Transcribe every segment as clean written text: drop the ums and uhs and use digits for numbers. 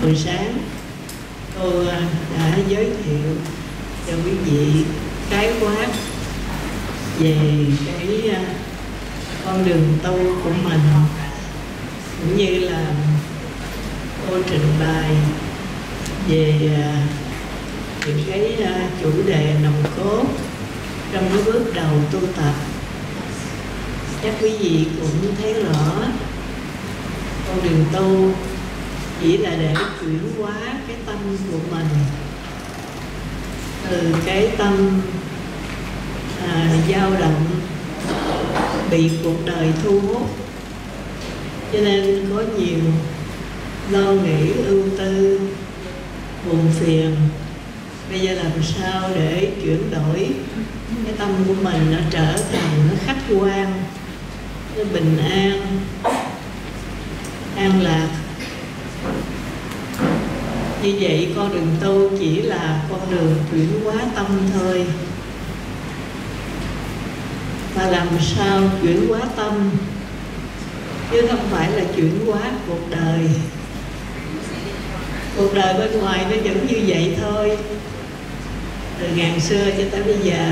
Buổi sáng cô đã giới thiệu cho quý vị khái quát về cái con đường tu của mình, cũng như là cô trình bày về những cái chủ đề nòng cốt trong cái bước đầu tu tập. Chắc quý vị cũng thấy rõ con đường tu chỉ là để chuyển hóa cái tâm của mình từ cái tâm dao động, bị cuộc đời thu hút, cho nên có nhiều lo nghĩ, ưu tư, buồn phiền. Bây giờ làm sao để chuyển đổi cái tâm của mình nó trở thành nó khách quan, nó bình an, an lạc. Như vậy con đường tu chỉ là con đường chuyển hóa tâm thôi. Và làm sao chuyển hóa tâm, chứ không phải là chuyển hóa cuộc đời. Cuộc đời bên ngoài nó vẫn như vậy thôi, từ ngàn xưa cho tới bây giờ.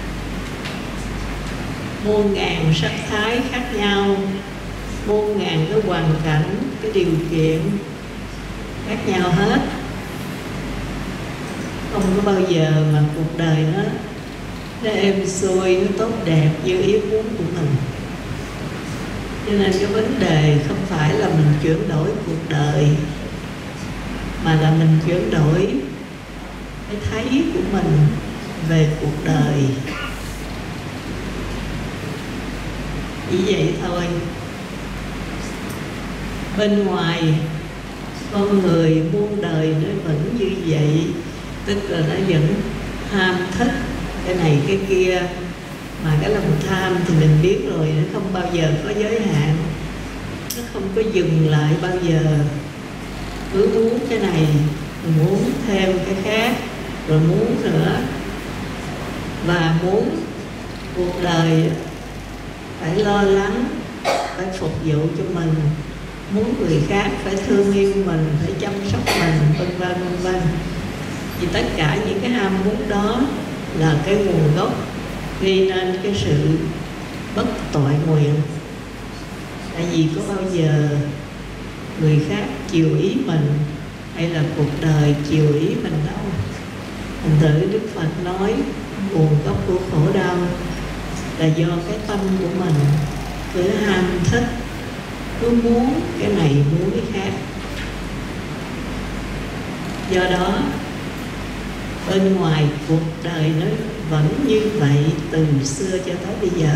Muôn ngàn sắc thái khác nhau, muôn ngàn cái hoàn cảnh, cái điều kiện khác nhau hết. Không có bao giờ mà cuộc đời nó êm xuôi, nó tốt đẹp như ý muốn của mình. Cho nên cái vấn đề không phải là mình chuyển đổi cuộc đời, mà là mình chuyển đổi cái thấy của mình về cuộc đời. Chỉ vậy thôi. Bên ngoài con người muôn đời nó vẫn như vậy, tức là nó vẫn ham thích cái này cái kia. Mà cái lòng tham thì mình biết rồi, nó không bao giờ có giới hạn, nó không có dừng lại bao giờ. Cứ muốn cái này, muốn thêm cái khác, rồi muốn nữa. Và muốn cuộc đời phải lo lắng, phải phục vụ cho mình, muốn người khác phải thương yêu mình, phải chăm sóc mình, vân vân vân vân. Vì tất cả những cái ham muốn đó là cái nguồn gốc gây nên cái sự bất toại nguyện. Tại vì có bao giờ người khác chiều ý mình, hay là cuộc đời chiều ý mình đâu. Thành thử Đức Phật nói nguồn gốc của khổ đau là do cái tâm của mình cứ ham thích, cứ muốn cái này muốn cái khác. Do đó bên ngoài cuộc đời nó vẫn như vậy từ xưa cho tới bây giờ.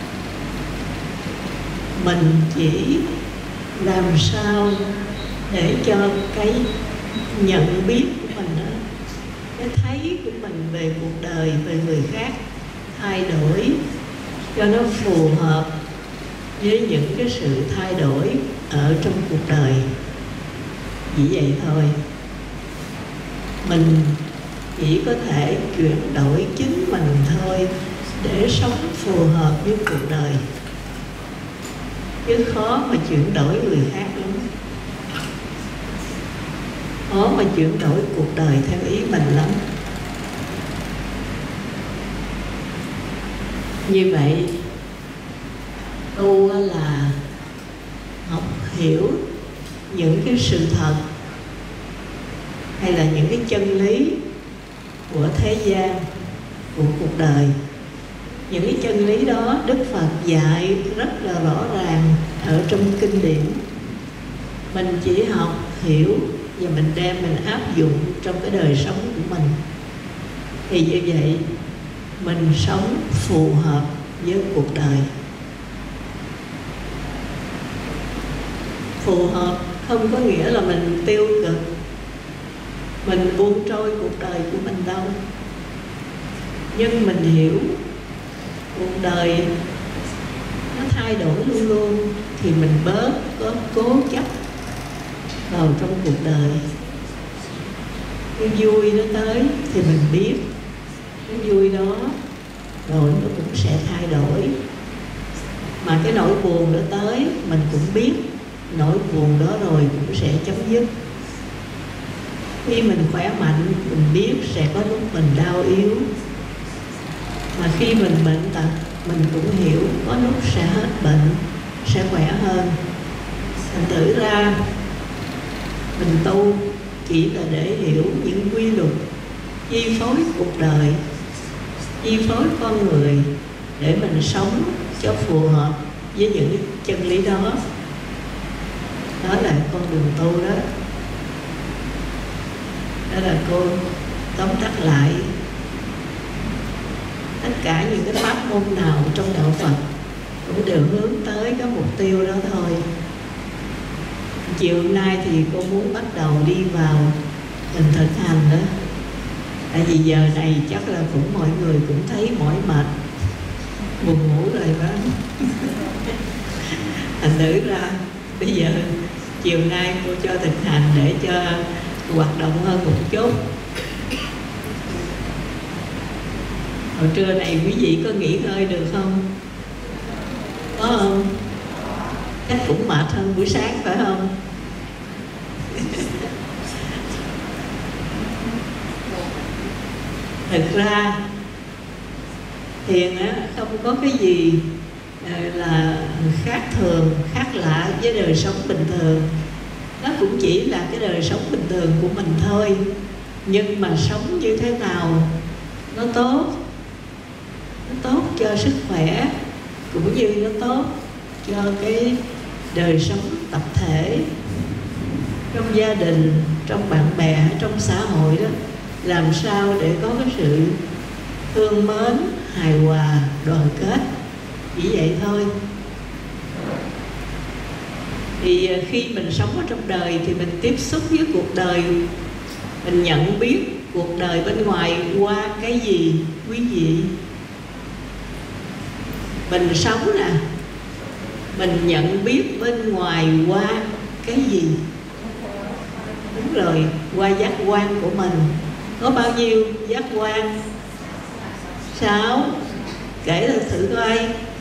Mình chỉ làm sao để cho cái nhận biết của mình đó, cái thấy của mình về cuộc đời, về người khác thay đổi cho nó phù hợp với những cái sự thay đổi ở trong cuộc đời. Chỉ vậy thôi. Mình chỉ có thể chuyển đổi chính mình thôi để sống phù hợp với cuộc đời, chứ khó mà chuyển đổi người khác lắm. Khó mà chuyển đổi cuộc đời theo ý mình lắm. Như vậy tu là học hiểu những cái sự thật hay là những cái chân lý của thế gian, của cuộc đời. Những cái chân lý đó Đức Phật dạy rất là rõ ràng ở trong kinh điển. Mình chỉ học, hiểu và mình đem mình áp dụng trong cái đời sống của mình. Thì như vậy mình sống phù hợp với cuộc đời. Phù hợp không có nghĩa là mình tiêu cực, mình buông trôi cuộc đời của mình đâu. Nhưng mình hiểu cuộc đời nó thay đổi luôn luôn, thì mình bớt có cố chấp vào trong cuộc đời. Cái vui nó tới thì mình biết cái vui đó rồi nó cũng sẽ thay đổi. Mà cái nỗi buồn nó tới mình cũng biết nỗi buồn đó rồi cũng sẽ chấm dứt. Khi mình khỏe mạnh, mình biết sẽ có lúc mình đau yếu. Mà khi mình bệnh tật, mình cũng hiểu có lúc sẽ hết bệnh, sẽ khỏe hơn. Thành thử ra mình tu chỉ là để hiểu những quy luật chi phối cuộc đời, chi phối con người, để mình sống cho phù hợp với những chân lý đó. Đó là con đường tu đó. Đó là cô tóm tắt lại. Tất cả những cái pháp môn nào trong đạo Phật cũng đều hướng tới cái mục tiêu đó thôi. Chiều hôm nay thì cô muốn bắt đầu đi vào mình thực hành đó. Tại vì giờ này chắc là cũng mọi người cũng thấy mỏi mệt, buồn ngủ rồi đó. Thành thử ra bây giờ chiều nay cô cho thực hành để cho hoạt động hơn một chút. Hồi trưa này quý vị có nghỉ ngơi được không? Có không? Chắc cũng mệt hơn buổi sáng phải không? Thực ra thiền á, không có cái gì là khác thường, khác lạ với đời sống bình thường. Nó cũng chỉ là cái đời sống bình thường của mình thôi. Nhưng mà sống như thế nào nó tốt, nó tốt cho sức khỏe, cũng như nó tốt cho cái đời sống tập thể, trong gia đình, trong bạn bè, trong xã hội đó. Làm sao để có cái sự thương mến, hài hòa, đoàn kết, chỉ vậy thôi. Thì khi mình sống ở trong đời thì mình tiếp xúc với cuộc đời, mình nhận biết cuộc đời bên ngoài qua cái gì quý vị? Mình sống nè, mình nhận biết bên ngoài qua cái gì? Đúng rồi, qua giác quan của mình. Có bao nhiêu giác quan? 6. Kể ra thử coi.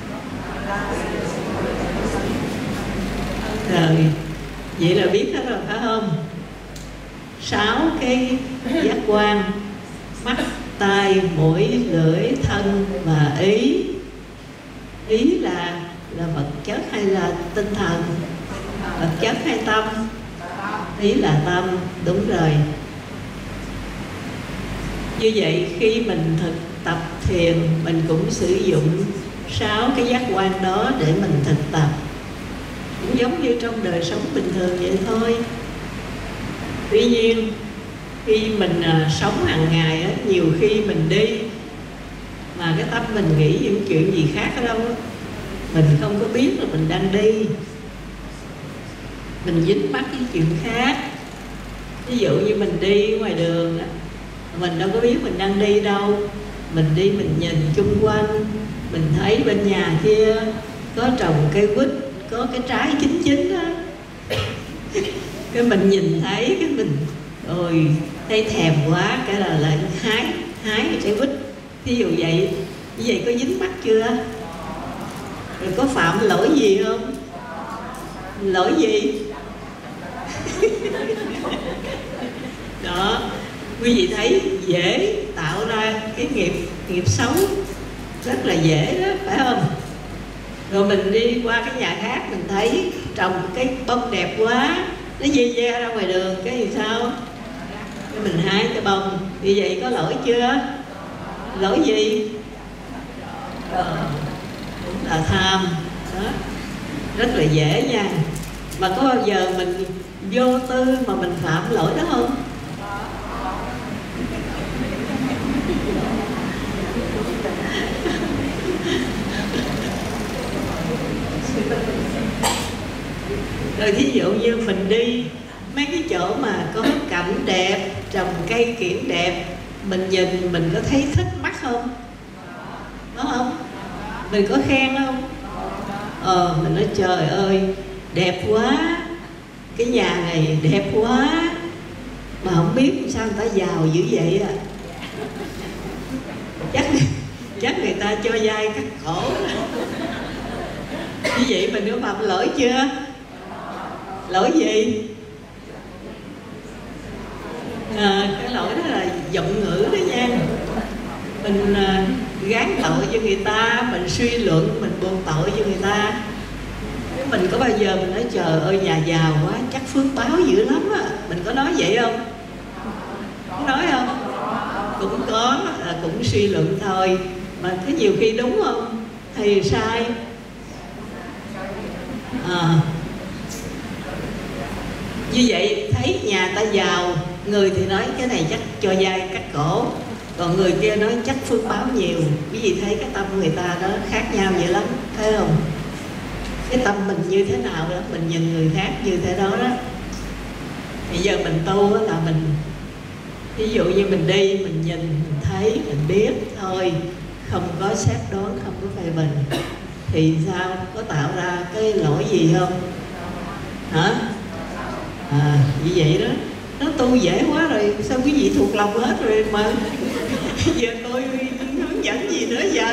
Rồi, vậy là biết hết rồi phải không? 6 cái giác quan: mắt, tai, mũi, lưỡi, thân và ý. Ý là vật chất hay là tinh thần? Vật chất hay tâm? Ý là tâm, đúng rồi. Như vậy khi mình thực tập thiền, mình cũng sử dụng 6 cái giác quan đó để mình thực tập. Cũng giống như trong đời sống bình thường vậy thôi. Tuy nhiên khi mình sống hàng ngày á, nhiều khi mình đi mà cái tâm mình nghĩ những chuyện gì khác ở đâu á, mình không có biết là mình đang đi. Mình dính mắc cái chuyện khác. Ví dụ như mình đi ngoài đường á, mình đâu có biết mình đang đi đâu. Mình đi mình nhìn chung quanh, mình thấy bên nhà kia có trồng cây quýt, có cái trái chín chín á. Cái mình nhìn thấy cái mình ôi thấy thèm quá, cái là lại hái cái trái quýt. Ví dụ vậy, như vậy có dính mắc chưa? Rồi có phạm lỗi gì không? Lỗi gì? Đó, quý vị thấy dễ tạo ra cái nghiệp xấu, rất là dễ đó, phải không? Rồi mình đi qua cái nhà khác, mình thấy trồng cái bông đẹp quá, nó dê ra ngoài đường, cái gì sao? Cái mình hái cái bông, như vậy có lỗi chưa? Lỗi gì? Cũng là tham đó, rất là dễ nha. Mà có bao giờ mình vô tư mà mình phạm lỗi đó không? Rồi thí dụ như mình đi mấy cái chỗ mà có cảnh đẹp, trồng cây kiển đẹp, mình nhìn mình có thấy thích mắt không? Có không? Mình có khen không? Mình nói trời ơi đẹp quá, cái nhà này đẹp quá, mà không biết sao người ta giàu dữ vậy à. Chắc người ta cho dai cắt cổ. Như vậy mình có phạm lỗi chưa? Lỗi gì? Cái lỗi đó là giọng ngữ đó nha. Mình gán tội cho người ta, mình suy luận, mình buộc tội cho người ta. Mình có bao giờ mình nói trời ơi nhà giàu quá, chắc phước báo dữ lắm á, mình có nói vậy không? Có nói không? Cũng có, cũng suy luận thôi. Mà thế nhiều khi đúng không? Hay sai? Như vậy thấy nhà ta giàu, người thì nói cái này chắc cho dai cắt cổ, còn người kia nói chắc phước báo nhiều. Quý vị thấy cái tâm người ta đó khác nhau vậy lắm, thấy không? Cái tâm mình như thế nào đó, mình nhìn người khác như thế đó đó. Bây giờ mình tu là mình, ví dụ như mình đi, mình nhìn, mình thấy, mình biết thôi, không có xét đoán, không có phê bình, thì sao? Có tạo ra cái lỗi gì không? Hả? Như vậy đó. Nó tu dễ quá rồi, sao quý vị thuộc lòng hết rồi mà giờ tôi hướng dẫn gì nữa giờ?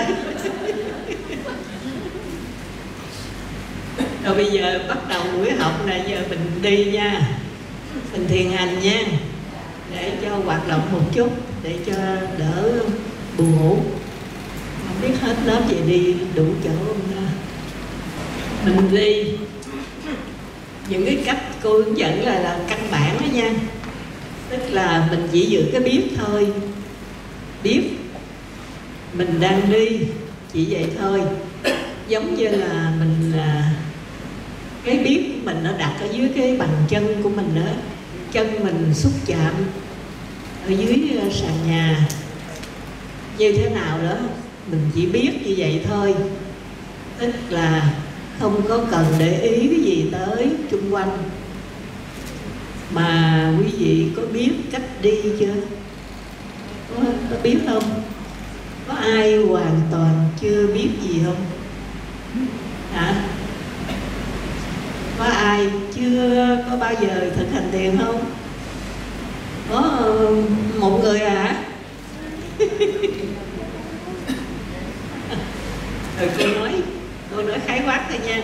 Rồi bây giờ bắt đầu buổi học này, giờ mình đi nha, mình thiền hành nha, để cho hoạt động một chút, để cho đỡ buồn ngủ. Không biết hết lớp về đi đủ chỗ không ha? Mình đi những cái cách cô hướng dẫn là căn bản đó nha. Tức là mình chỉ giữ cái biết thôi, biết mình đang đi, chỉ vậy thôi. Giống như là mình cái biết của mình nó đặt ở dưới cái bàn chân của mình đó, chân mình xúc chạm ở dưới sàn nhà như thế nào đó, mình chỉ biết như vậy thôi. Tức là không có cần để ý cái gì tới xung quanh. Mà quý vị có biết cách đi chưa? Có biết không? Có ai hoàn toàn chưa biết gì không? Hả? Có ai chưa có bao giờ thực hành thiền không? Có một người hả? Rồi cô nói khái quát thôi nha.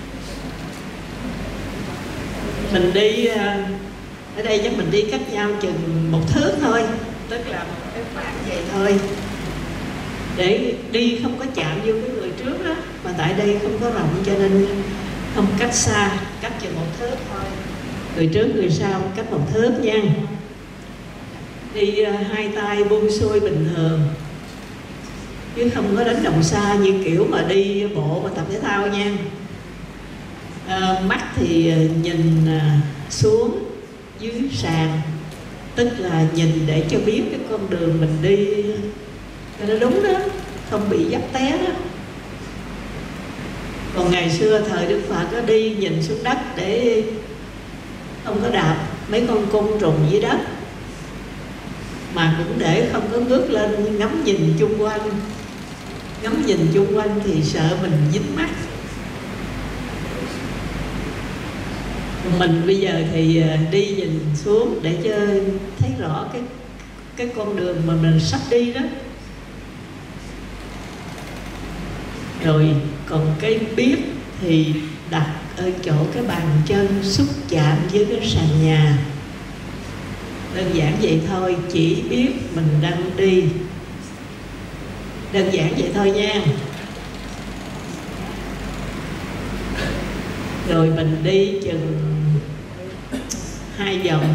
Mình đi ở đây chắc mình đi cách nhau chừng 1 thước thôi, tức là một cái khoảng vậy thôi, để đi không có chạm vô cái người trước đó. Mà tại đây không có rộng cho nên không cách xa, cách chừng 1 thước thôi, người trước người sau cách 1 thước nha. Đi hai tay buông xuôi bình thường, chứ không có đánh đồng xa như kiểu mà đi bộ mà tập thể thao nha. Mắt thì nhìn xuống dưới sàn, tức là nhìn để cho biết cái con đường mình đi cho nó đúng đó, không bị dấp té đó. Còn ngày xưa thời Đức Phật có đi nhìn xuống đất để không có đạp mấy con côn trùng dưới đất, mà cũng để không có ngước lên ngắm nhìn chung quanh. Ngắm nhìn chung quanh thì sợ mình dính mắt. Mình bây giờ thì đi nhìn xuống để cho thấy rõ cái con đường mà mình sắp đi đó. Rồi còn cái biết thì đặt ở chỗ cái bàn chân xúc chạm với cái sàn nhà. Đơn giản vậy thôi, chỉ biết mình đang đi. Đơn giản vậy thôi nha. Rồi mình đi chừng 2 vòng,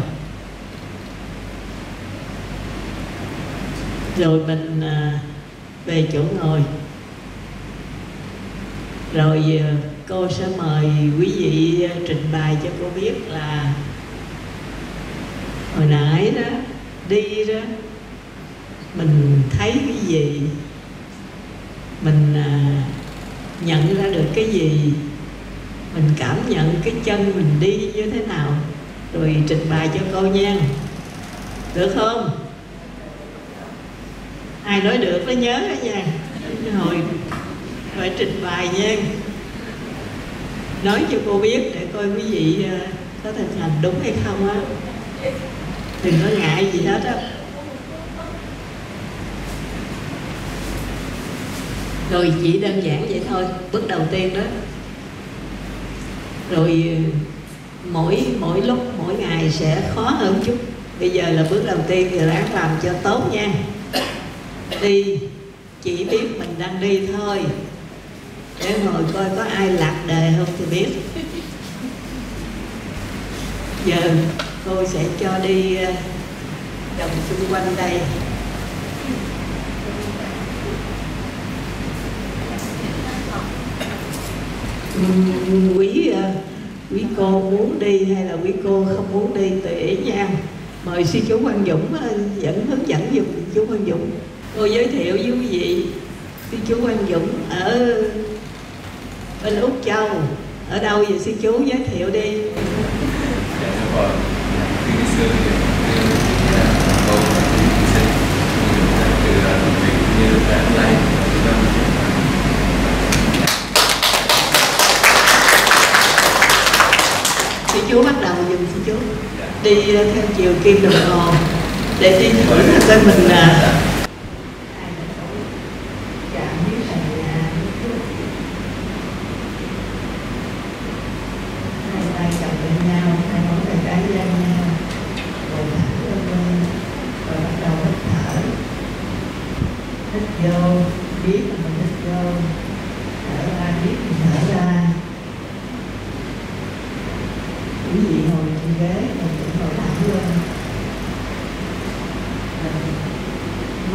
rồi mình về chỗ ngồi. Rồi cô sẽ mời quý vị trình bày cho cô biết là hồi nãy đó đi đó mình thấy cái gì, mình nhận ra được cái gì, mình cảm nhận cái chân mình đi như thế nào, rồi trình bày cho cô nha. Được không? Ai nói được nó nhớ đó nha. Hồi phải trình bày nha, nói cho cô biết để coi quý vị có thực hành đúng hay không á. Đừng có ngại gì hết á. Rồi chỉ đơn giản vậy thôi, bước đầu tiên đó. Rồi mỗi lúc mỗi ngày sẽ khó hơn chút, Bây giờ là bước đầu tiên thì ráng làm cho tốt nha. Đi chỉ biết mình đang đi thôi, để ngồi coi có ai lạc đề không thì biết. Giờ cô sẽ cho đi vòng xung quanh đây. Quý cô muốn đi hay là quý cô không muốn đi tùy ý nha. Mời sư chú Quang Dũng hướng dẫn giùm chú Quang Dũng. Cô giới thiệu với quý vị, sư chú Quang Dũng ở bên Úc Châu. Ở đâu vậy sư chú, giới thiệu đi. Sư chú bắt đầu dùm sư chú. Đi theo chiều kim đồng hồ để đi thử coi mình vô, biết là mình hít vô, thở ra, biết mình thở ra. Quý vị ngồi trên ghế, mình cũng ngồi thẳng lên.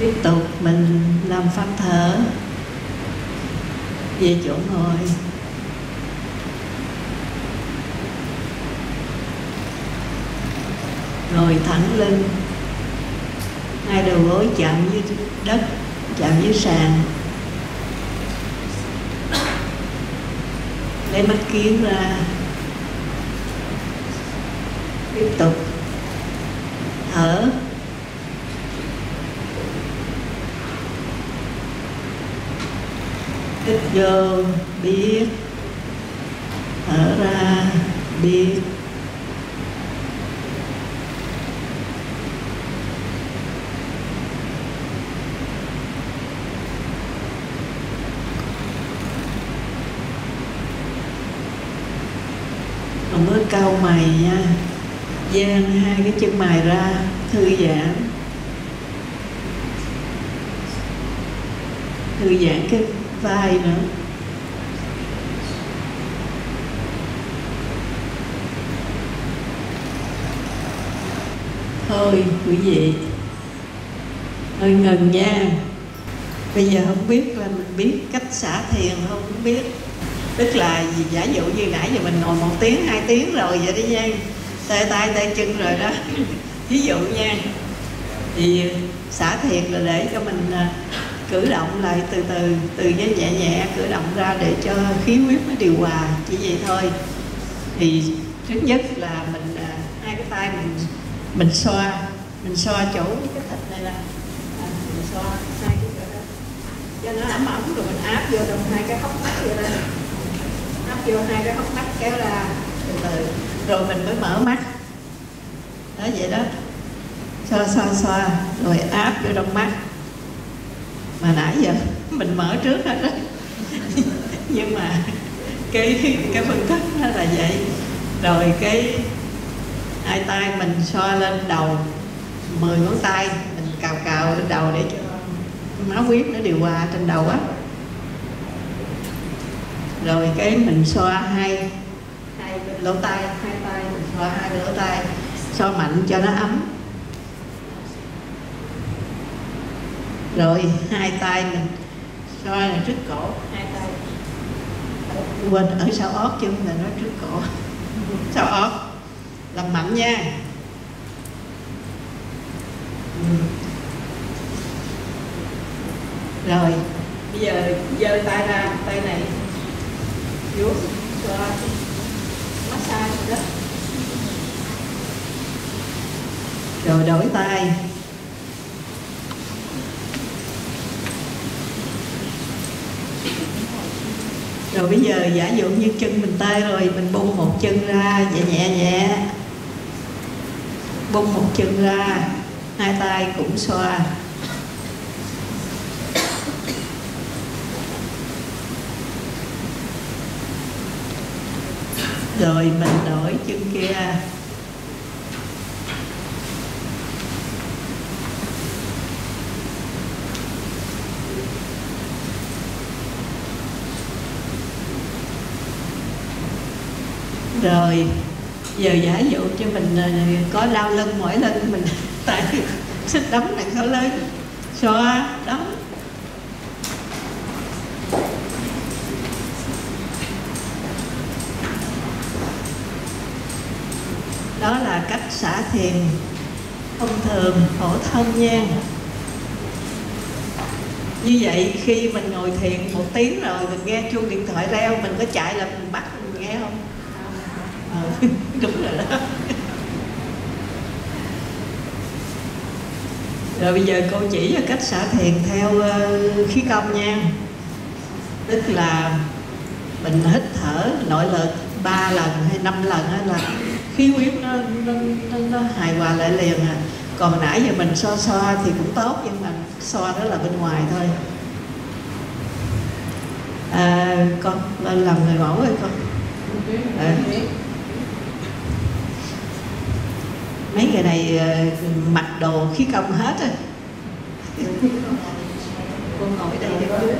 Tiếp tục mình làm pháp thở về chỗ ngồi. Ngồi thẳng lưng, hai đầu gối chạm với đất, chạm với sàn. Lấy mắt kiến ra. Tiếp tục thở. Hít vô biết, thở ra biết. Không có cau mày nha, dang hai cái chân mày ra, thư giãn. Thư giãn cái vai nữa. Thôi quý vị, hơi ngừng nha. Bây giờ không biết là mình biết cách xả thiền không biết. Tức là giả dụ như nãy giờ mình ngồi 1 tiếng, 2 tiếng rồi vậy đi nha. Tê tay, tê chân rồi đó. Ví dụ nha. Thì xả thiền là để cho mình cử động lại từ từ, từ nhẹ nhẹ cử động ra để cho khí huyết nó điều hòa, chỉ vậy thôi. Thì thứ nhất là mình hai cái tay mình xoa chỗ cái thịt này là mình xoa hai cái chỗ đó cho nó ấm ấm, rồi mình áp vô trong hai cái hốc mắt vậy đó, áp vô hai cái hốc mắt kéo ra từ từ, rồi mình mới mở mắt đó, vậy đó. Xoa rồi áp vô trong mắt. Mà nãy giờ mình mở trước hết đó nhưng mà cái phương thức nó là vậy. Rồi cái hai tay mình xoa lên đầu, 10 ngón tay mình cào lên đầu để cho máu huyết nó điều hòa trên đầu á. Rồi cái mình xoa hai lỗ tai, hai tay mình xoa hai lỗ tai, xoa mạnh cho nó ấm. Rồi hai tay mình xoa là trước cổ, hai tay quên ở sau ót chứ là nó trước cổ, sau ót, làm mạnh nha. Rồi bây giờ giơ tay ra, tay này vuốt xoa massage đó. Rồi đổi tay. Rồi bây giờ giả dụ như chân mình tê rồi, mình bung một chân ra, nhẹ nhẹ bung một chân ra, hai tay cũng xoa. Rồi mình đổi chân kia. Rồi giờ giả dụ cho mình có đau lưng, mỏi lưng, mình tại sức đấm nặng khổ lớn, xoa đấm. Đó là cách xả thiền thông thường, phổ thông nha. Như vậy khi mình ngồi thiền 1 tiếng rồi, mình nghe chuông điện thoại reo, mình có chạy là mình bắt mình nghe không? Đúng rồi đó. Rồi bây giờ cô chỉ cho cách xả thiền theo khí công nha. Tức là mình hít thở nội lực 3 lần hay 5 lần là khí huyết nó hài hòa lại liền à. Còn nãy giờ mình xoa thì cũng tốt, nhưng mà xoa đó là bên ngoài thôi. Con lên làm người mẫu hay con? Mấy người này mặc đồ khí công hết rồi. Con ngồi đây để chú.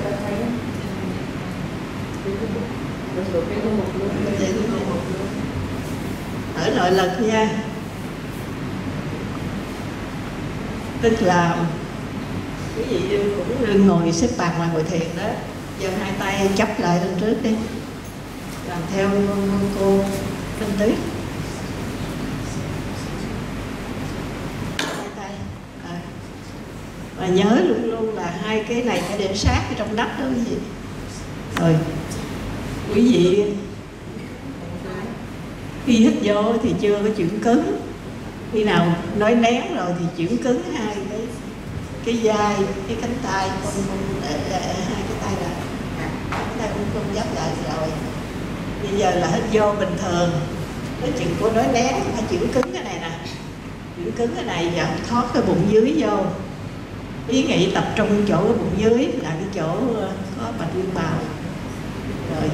Thở nội lực nha. Tức là quý vị cũng đừng ngồi xếp bằng mà ngồi thiền đó. Giờ hai tay chấp lại lên trước đi, làm theo cô Thanh Tuyết. Hai tay và nhớ luôn luôn là hai cái này phải để sát ở trong đất đó quý vị. Rồi quý vị khi hít vô thì chưa có chuyển cứng, khi nào nói nén rồi thì chuyển cứng hai cái vai, cái cánh tay, con hai cái tay là cái tay con dấp lại rồi. Bây giờ là hít vô bình thường, nói chuyện của nói nén phải chuyển cứng cái này nè, chuyển cứng cái này và thoát cái bụng dưới vô. Ý nghĩ tập trung chỗ cái bụng dưới là cái chỗ có bạch nguyên bào. Rồi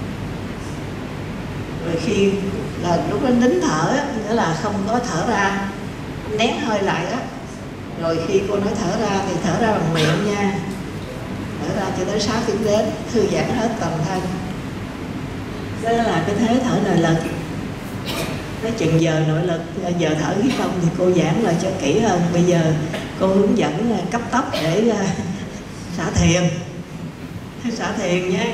khi là lúc đó nín thở á, nghĩa là không có thở ra, nén hơi lại á. Rồi khi cô nói thở ra thì thở ra bằng miệng nha, thở ra cho tới 6 tiếng đến, thư giãn hết toàn thân. Đó là cái thế thở nội lực. Nói chừng giờ nội lực, giờ thở khí công thì cô giảng lại cho kỹ hơn. Bây giờ cô hướng dẫn cấp tốc để xả thiền. Xả thiền nhé.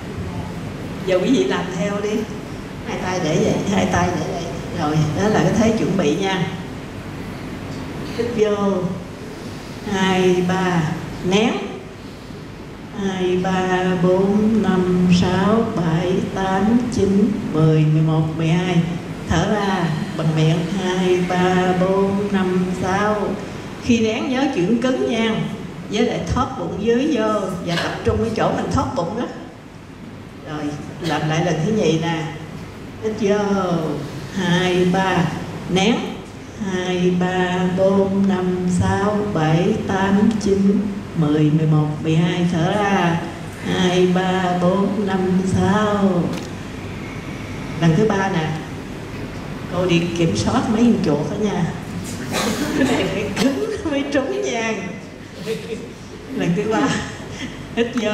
Giờ quý vị làm theo đi. Hai tay để vậy, hai tay để vậy. Rồi, đó là cái thế chuẩn bị nha. Hít vô 2, 3, nén 2, 3, 4, 5, 6, 7, 8, 9, 10, 11, 12. Thở ra bằng miệng 2, 3, 4, 5, 6. Khi nén nhớ chuyển cứng nha, với lại thoát bụng dưới vô và tập trung cái chỗ mình thoát bụng đó. Rồi làm lại lần thứ nhì nè. Hít vô 2, 3, nén 2, 3, 4, 5, 6, 7, 8, 9, 10, 11, 12. Thở ra 2, 3, 4, 5, 6. Lần thứ ba nè. Cô đi kiểm soát mấy con chuột đó nha. Cái này phải cứng mới trúng nha. Lần thứ ba. Hít vô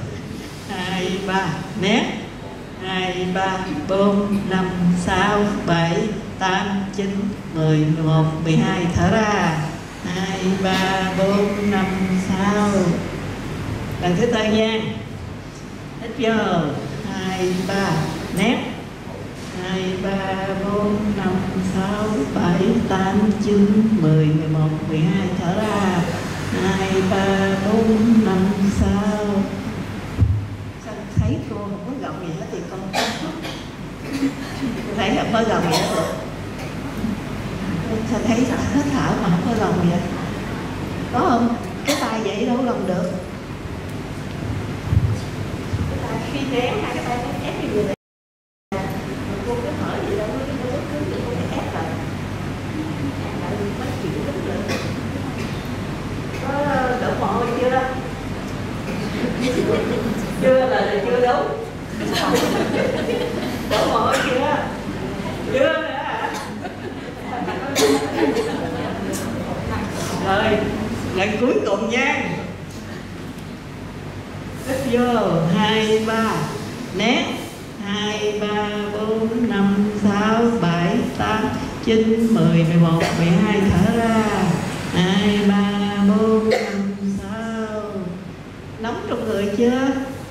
2, 3, nén 2, 3, 4, 5, 6, 7, 8, 9, 10, 11, 12. Thở ra 2, 3, 4, 5, 6. Lần thứ tư nha. Hít vô 2, 3, nén 2, 3, 4, 5, 6, 7, 8, 9, 10, 11, 12. Thở ra 2, 3, 4, 5, 6. Sao thấy cô không có gọng gì hết thì con thấy không có gọng gì hết được. Sao thấy hết thở mà không có gọng gì hết. Có không? Cái tay vậy đâu có gọng được. Cái tay khi nén hai cái tay nó ép như người này. Cô cứ thở gì đâu có cứ được, cô phải ép lại. Ép lại mới chịu đứng được. Có đổ mồ hôi chưa? Chưa là chưa đúng. Đổ mồ hôi chưa? Chưa nữa hả? Rồi, lần cuối cùng nha. Hít vô 2, 3, nén 2, 3, 4, 5, 6, 7, 8, 9, 10, 11, 12. Thở ra 2, 3, 4, 5, 6. Nóng trong người chưa?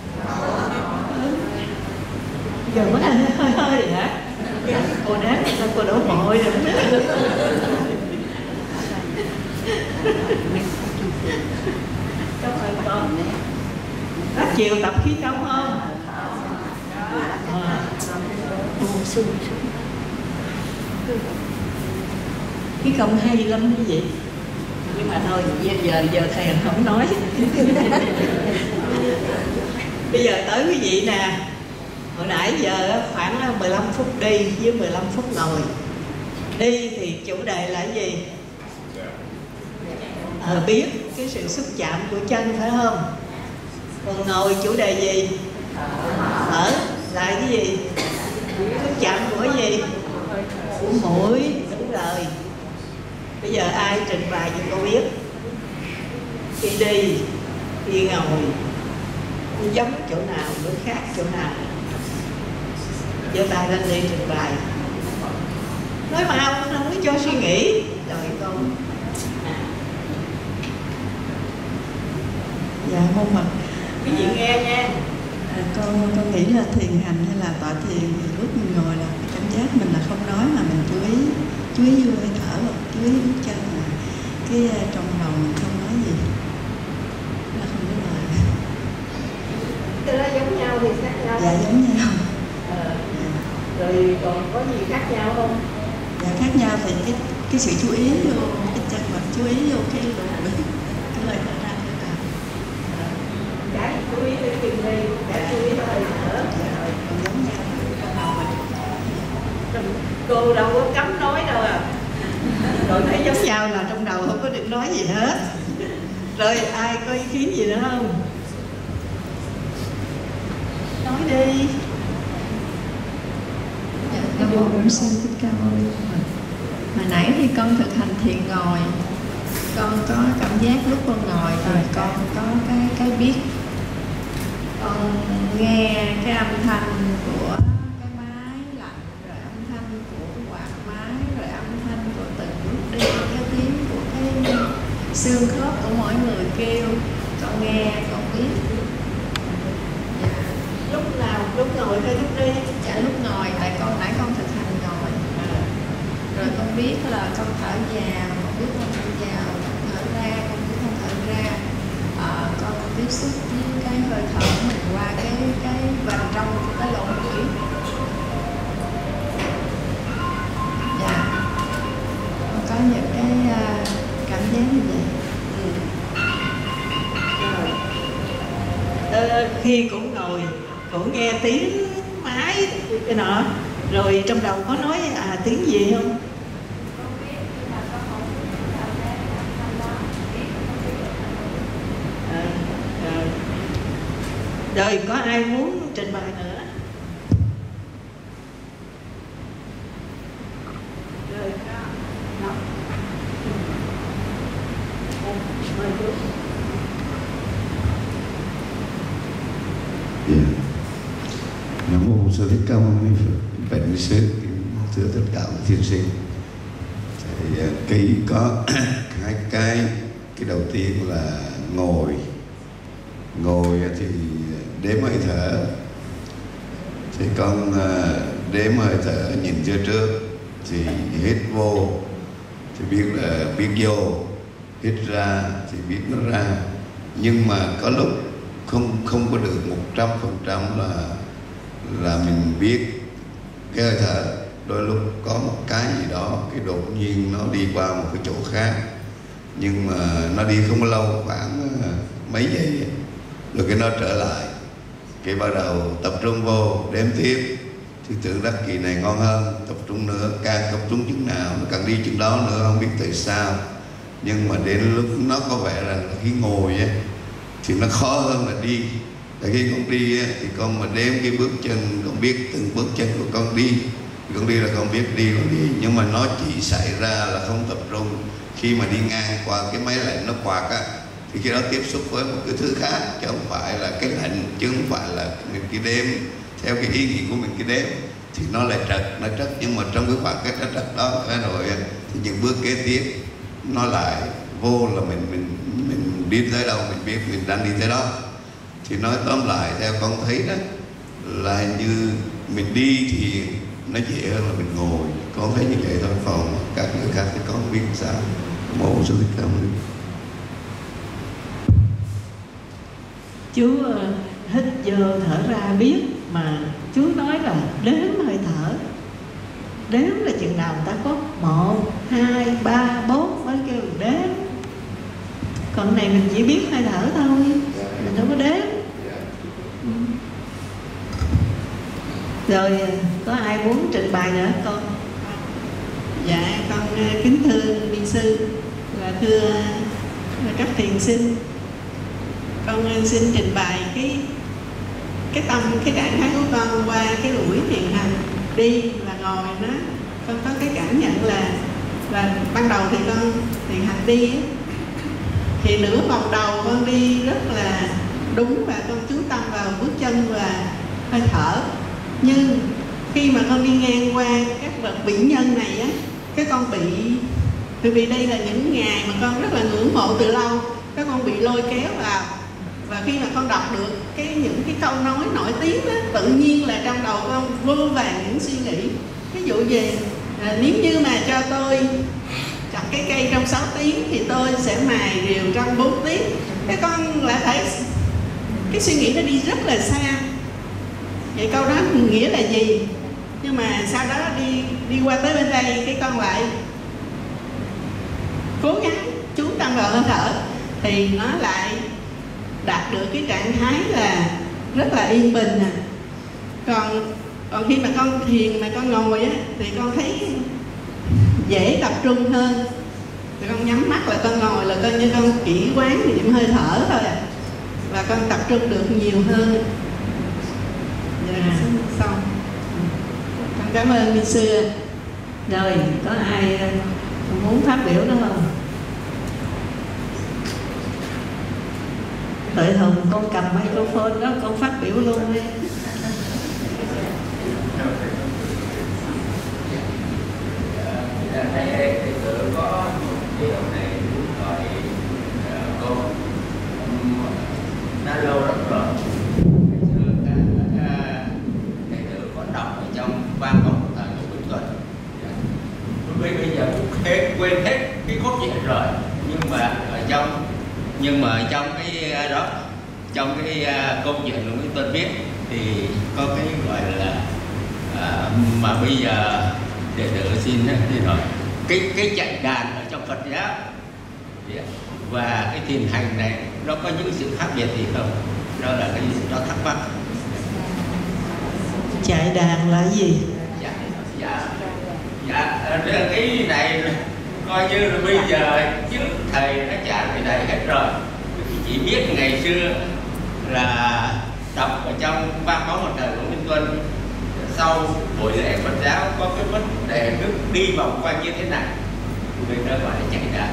Giờ mới hơi hơi rồi hả? Cô đáng sao cô đổ mồ hôi rồi. Cảm ơn con. Các chiều tập khí công không? Khí công hay lắm quý vị. Nhưng mà thôi, giờ thầy không nói. Bây giờ tới quý vị nè. Hồi nãy giờ khoảng 15 phút đi với 15 phút ngồi. Đi thì chủ đề là gì? Biết cái sự xúc chạm của chân phải không? Còn ngồi chủ đề gì? Thở lại cái gì? Xúc chạm của gì? Của mũi, đúng rồi. Bây giờ ai trình bày cho cô biết? Khi đi, khi ngồi, giống chỗ nào, đối khác chỗ nào? Giơ tay lên đi trình bày. Nói mau, không có cho suy nghĩ. Rồi con Dạ mô Phật. Quý vị nghe nha. Con nghĩ là thiền hành hay là tọa thiền thì lúc mình ngồi là cảm giác mình là không nói mà mình chú ý vô hơi thở hoặc chú ý bước chân mà cái trong đầu mình không nói gì, là không có lời. Cái đó giống nhau thì khác nhau. Dạ giống nhau. Rồi còn có gì khác nhau không? Dạ khác nhau thì cái sự chú ý vô cái chân mình, chú ý vô cái lời thở ra thở vào. Cái chú ý tới kim đi, cái chú ý tới hơi thở. Còn giống nhau trong đầu mình. Cô đâu có cấm nói đâu à. Rồi thấy giống nhau là trong đầu không có được nói gì hết. Rồi ai có ý kiến gì nữa không? Nói đi. Nam mô Bổn Sư Thích Ca Mâu Ni Phật. Hồi nãy thì con thực hành thiền ngồi, con có cảm giác lúc con ngồi thì con có cái biết, con nghe cái âm thanh của cái máy lạnh, rồi âm thanh của quạt máy, rồi âm thanh của từng bước đi, cái tiếng của cái xương khớp của mỗi người kêu, con nghe, con biết. Dạ. Lúc nào? Lúc ngồi hay lúc đi? Dạ lúc ngồi, tại nãy con thực hành ngồi. Rồi con biết là con thở vào, con biết con thở vào, con thở ra, con biết con thở ra. Con tiếp xúc với cái hơi thở của mình qua cái vành trong của cái lỗ mũi. Dạ. Con có những cái cảm giác như vậy. Khi cũng ngồi, cũng nghe tiếng máy cái nọ, rồi trong đầu có nói tiếng gì không? Rồi có ai muốn trình bày nữa? Rồi có. Mời chú. Nam mô Sư Thích Ca Mâu Ni Phật. Bệnh sư thưa tất cả các thiên sinh. Thì cái có hai cái đầu tiên là ngồi thì đếm hơi thở. Thì con đếm hơi thở nhìn phía trước, thì hít vô thì biết là biết vô, hít ra thì biết nó ra. Nhưng mà có lúc không có được 100% là mình biết cái hơi thở. Đôi lúc có một cái gì đó, cái đột nhiên nó đi qua một cái chỗ khác, nhưng mà nó đi không lâu, khoảng mấy giây, rồi cái nó trở lại, cái bắt đầu tập trung vô đếm tiếp. Thì tưởng đắc kỳ này ngon hơn, tập trung nữa, càng tập trung chừng nào nó càng đi chừng đó nữa, không biết tại sao. Nhưng mà đến lúc nó có vẻ rằng là khi ngồi ấy, thì nó khó hơn là đi. Tại khi con đi ấy, thì con mà đếm cái bước chân, con biết từng bước chân của con đi, con đi là con biết đi con đi. Nhưng mà nó chỉ xảy ra là không tập trung khi mà đi ngang qua cái máy lạnh nó quạt á, thì khi đó tiếp xúc với một cái thứ khác, chứ không phải là cái lạnh, chứ không phải là mình cái đếm theo cái ý nghĩ của mình cái đếm, thì nó lại trật. Nhưng mà trong cái khoảng cách nó trật đó cái rồi thì những bước kế tiếp nó lại vô, là mình đi tới đâu mình biết mình đang đi tới đó. Thì nói tóm lại theo con thấy đó là như mình đi thì nó dễ hơn là mình ngồi. Con thấy như vậy thôi, còn các người khác thì con không biết sao. Mô Sư Thích Ca Mâu Ni. Chú hít vô thở ra biết, mà chú nói là đếm hơi thở. Đếm là chừng nào người ta có 1, 2, 3, 4 mới kêu đếm. Còn này mình chỉ biết hơi thở thôi, mình đâu có đếm. Rồi có ai muốn trình bày nữa con? Dạ con kính thưa biên sư và thưa các thiền sinh, con xin trình bày cái tâm, cái trạng thái của con qua cái buổi thiền hành đi và ngồi đó. Con có cái cảm nhận là ban đầu thì con thiền hành đi ấy, thì nửa vòng đầu con đi rất là đúng và con chú tâm vào bước chân và hơi thở. Nhưng khi mà con đi ngang qua các bậc vĩ nhân này á, cái con bị, bởi vì đây là những ngày mà con rất là ngưỡng mộ từ lâu, các con bị lôi kéo vào. Và khi mà con đọc được những cái câu nói nổi tiếng đó, tự nhiên là trong đầu con vô vàn những suy nghĩ. Ví dụ về nếu như mà cho tôi chặt cái cây trong 6 tiếng thì tôi sẽ mài rìu trong 4 tiếng. Cái con lại thấy cái suy nghĩ nó đi rất là xa. Vậy câu đó nghĩa là gì? Nhưng mà sau đó đi qua tới bên đây, cái con lại cố gắng chú tâm vào hơi thở, thì nó lại đạt được cái trạng thái là rất là yên bình. Còn khi mà con thiền mà con ngồi á, thì con thấy dễ tập trung hơn. Thì con nhắm mắt là con ngồi là coi như con chỉ quán niệm hơi thở thôi à, và con tập trung được nhiều hơn. Xong. Con cảm ơn Minh Sư. Rồi, có ai muốn phát biểu nữa không? Đợi Hùng, con cầm microphone đó, con phát biểu luôn đi. Thầy tự có cái điều này muốn hỏi cô. Đã lâu lắm rồi. Thầy tự có đọc ở trong văn phòng của thầy của Vĩnh Tuần. Bây giờ cũng quên hết cái cốt truyện rồi. Nhưng mà ở trong cái đó, trong cái câu chuyện của Vĩnh Tuần viết thì có cái gọi là mà bây giờ đệ tử xin đi rồi, cái chạy đàn ở trong Phật giáo và cái thiền hành này nó có những sự khác biệt gì không? Đó là cái gì đó thắc mắc. Chạy đàn là gì? Cái này coi như là bây giờ trước thầy đã trả cái này hết rồi. Chỉ biết ngày xưa là đọc ở trong văn hóa một thời của Minh Tuân, sau buổi lễ Phật giáo có cái vấn đề nước đi vòng quanh như thế này, người ta gọi là chạy đàn.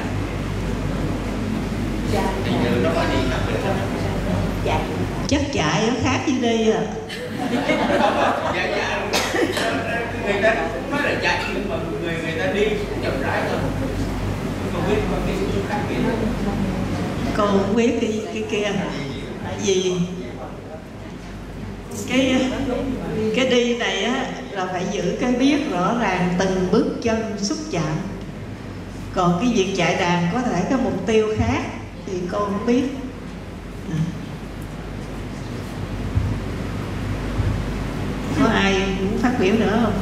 Thì giờ nó có gì khác biệt không? Chắc chạy nó khác với đi à. Người ta nói là chạy nhưng mà người ta đi chậm rãi thôi, không biết có cái sự khác biệt. Cô không biết cái kia tại vì cái đi này á là phải giữ cái biết rõ ràng từng bước chân xúc chạm. Còn cái việc chạy đàn có thể có mục tiêu khác thì cô không biết. Có ai muốn phát biểu nữa không?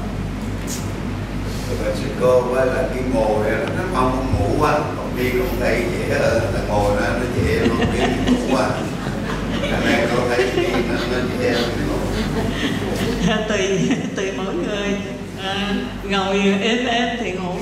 Sư cô là cái ngồi nó không ngủ quá, còn đi không thấy dễ là ngồi nó dễ, còn đi ngủ quá. Thành ra cô thấy đi nó dễ tùy mỗi người. Ngồi êm thì ngủ.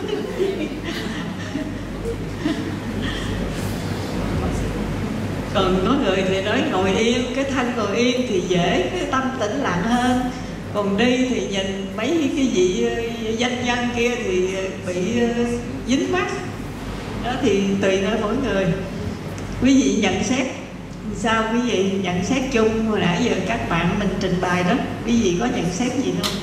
Còn có người thì nói ngồi yên, cái thân ngồi yên thì dễ, cái tâm tĩnh lặng hơn. Còn đi thì nhìn mấy cái vị danh nhân kia thì bị dính mắt. Đó thì tùy nơi mỗi người. Quý vị nhận xét sao? Quý vị nhận xét chung hồi nãy giờ các bạn mình trình bày đó, quý vị có nhận xét gì không?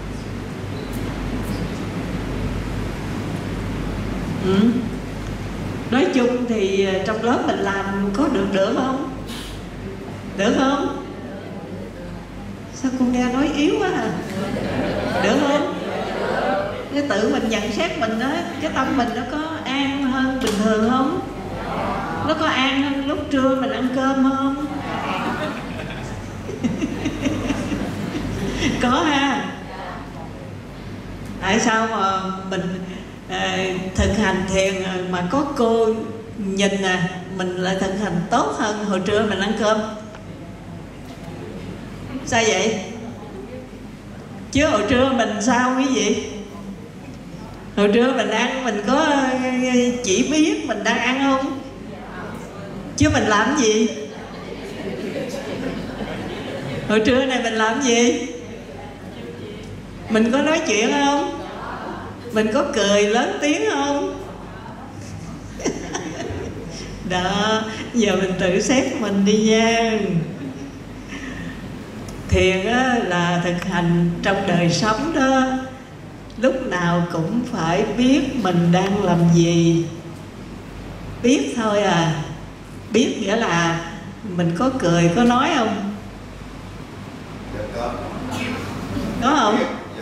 Nói chung thì trong lớp mình làm có được không? Được không? Sao cô nghe nói yếu quá à? Được không? Cái tự mình nhận xét mình đó, cái tâm mình nó có an hơn bình thường không? Nó có an hơn lúc trưa mình ăn cơm không? Có ha. Tại sao mà mình thực hành thiền mà có cô nhìn nè, mình lại thực hành tốt hơn hồi trưa mình ăn cơm? Sao vậy? Chứ hồi trưa mình sao quý vị? Hồi trưa mình ăn mình có chỉ biết mình đang ăn không? Chứ mình làm gì? Hồi trưa này mình làm gì? Mình có nói chuyện không? Mình có cười lớn tiếng không? Đó, giờ mình tự xét mình đi nha. Thiền á, là thực hành trong đời sống đó. Lúc nào cũng phải biết mình đang làm gì. Biết thôi à. Biết nghĩa là mình có cười, có nói không? Có không?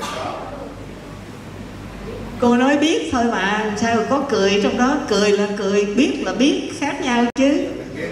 Cô nói biết thôi mà, sao có cười trong đó? Cười là cười, biết là biết, khác nhau chứ.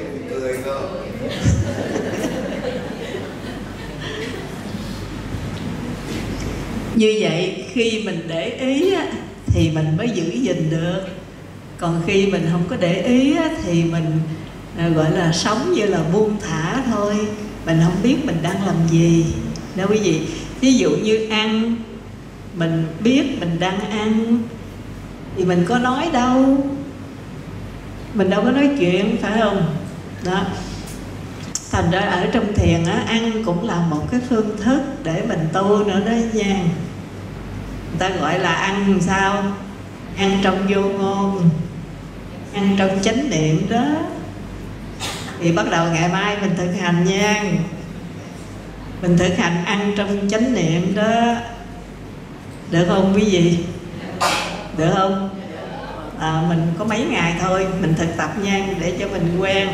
Như vậy khi mình để ý á, thì mình mới giữ gìn được. Còn khi mình không có để ý á, thì mình gọi là sống như là buông thả thôi. Mình không biết mình đang làm gì. Đâu quý vị, ví dụ như ăn, mình biết mình đang ăn thì mình có nói đâu, mình đâu có nói chuyện, phải không? Đó. Thành ra ở trong thiền á, ăn cũng là một cái phương thức để mình tu nữa đó nha. Người ta gọi là ăn sao? Ăn trong vô ngôn, ăn trong chánh niệm đó. Thì bắt đầu ngày mai mình thực hành nha. Mình thực hành ăn trong chánh niệm đó. Được không quý vị? Được không? Mình có mấy ngày thôi, mình thực tập nha, để cho mình quen.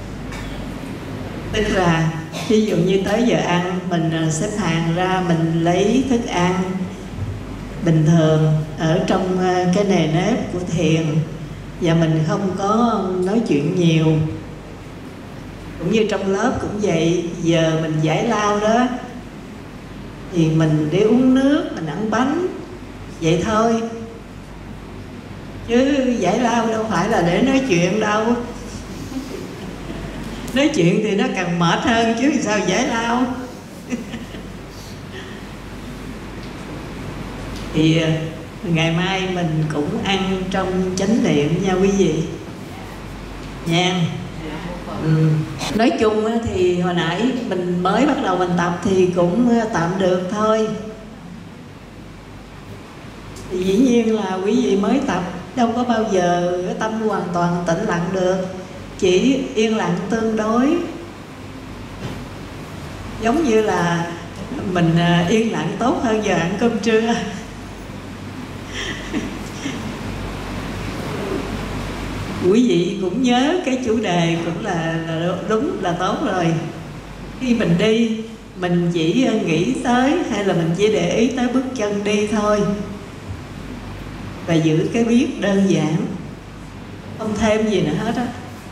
Tức là ví dụ như tới giờ ăn, mình xếp hàng ra, mình lấy thức ăn bình thường ở trong cái nề nếp của thiền, và mình không có nói chuyện nhiều. Cũng như trong lớp cũng vậy, giờ mình giải lao đó thì mình đi uống nước, mình ăn bánh, vậy thôi. Chứ giải lao đâu phải là để nói chuyện đâu. Nói chuyện thì nó càng mệt hơn chứ sao giải lao. Thì ngày mai mình cũng ăn trong chánh niệm nha quý vị nha. Nói chung thì hồi nãy mình mới bắt đầu mình tập thì cũng tạm được thôi. Thì dĩ nhiên là quý vị mới tập, đâu có bao giờ cái tâm hoàn toàn tĩnh lặng được, chỉ yên lặng tương đối. Giống như là mình yên lặng tốt hơn giờ ăn cơm trưa. Quý vị cũng nhớ cái chủ đề cũng là đúng, là tốt rồi. Khi mình đi, mình chỉ nghĩ tới hay là mình chỉ để ý tới bước chân đi thôi, và giữ cái biết đơn giản, không thêm gì nữa hết á.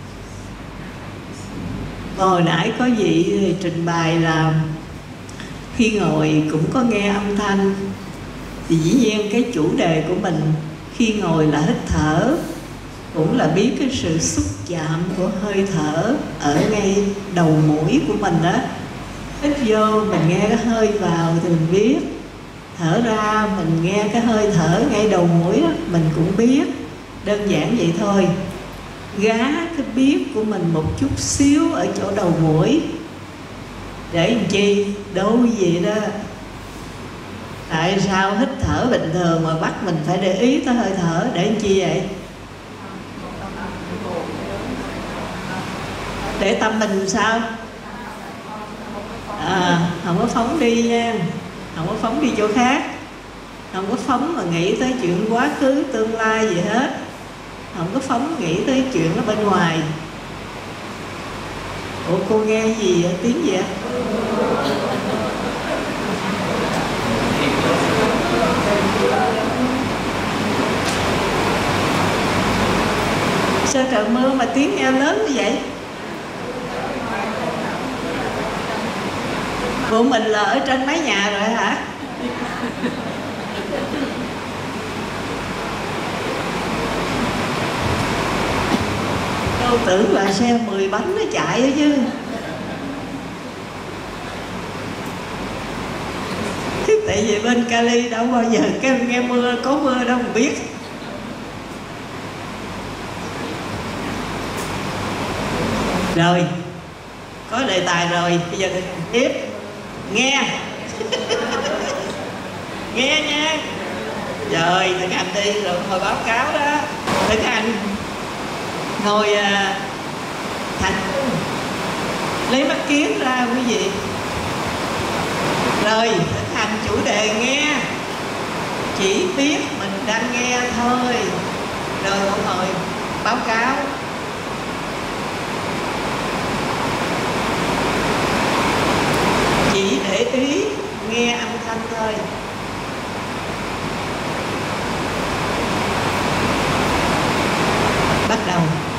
Hồi nãy có vị thì trình bày là khi ngồi cũng có nghe âm thanh, thì dĩ nhiên cái chủ đề của mình khi ngồi là hít thở, cũng là biết cái sự xúc chạm của hơi thở ở ngay đầu mũi của mình đó. Hít vô mình nghe cái hơi vào thì mình biết, thở ra mình nghe cái hơi thở ngay đầu mũi đó, mình cũng biết. Đơn giản vậy thôi. Gá cái biết của mình một chút xíu ở chỗ đầu mũi, để làm chi? Đâu gì đó. Tại sao hít thở bình thường mà bắt mình phải để ý tới hơi thở, để làm chi vậy? Để tâm mình sao? Không có phóng đi nha, không có phóng đi chỗ khác, không có phóng mà nghĩ tới chuyện quá khứ tương lai gì hết, không có phóng nghĩ tới chuyện ở bên ngoài. Ủa cô nghe gì vậy? Tiếng gì vậy? Sao trời mưa mà tiếng nghe lớn như vậy? Của mình là ở trên mái nhà rồi hả? Tôi tưởng là xe 10 bánh nó chạy đó chứ. Tại vì bên Cali đâu bao giờ nghe mưa, có mưa đâu mà biết. Rồi, có đề tài rồi, bây giờ tiếp. Nghe. Nghe nha. Rồi, thực hành đi, rồi hồi báo cáo đó. Thực hành. Ngồi thành, lấy mắt kiến ra quý vị. Rồi, thực hành chủ đề nghe. Chỉ biết mình đang nghe thôi. Rồi một hồi báo cáo. ơi. Bắt đầu.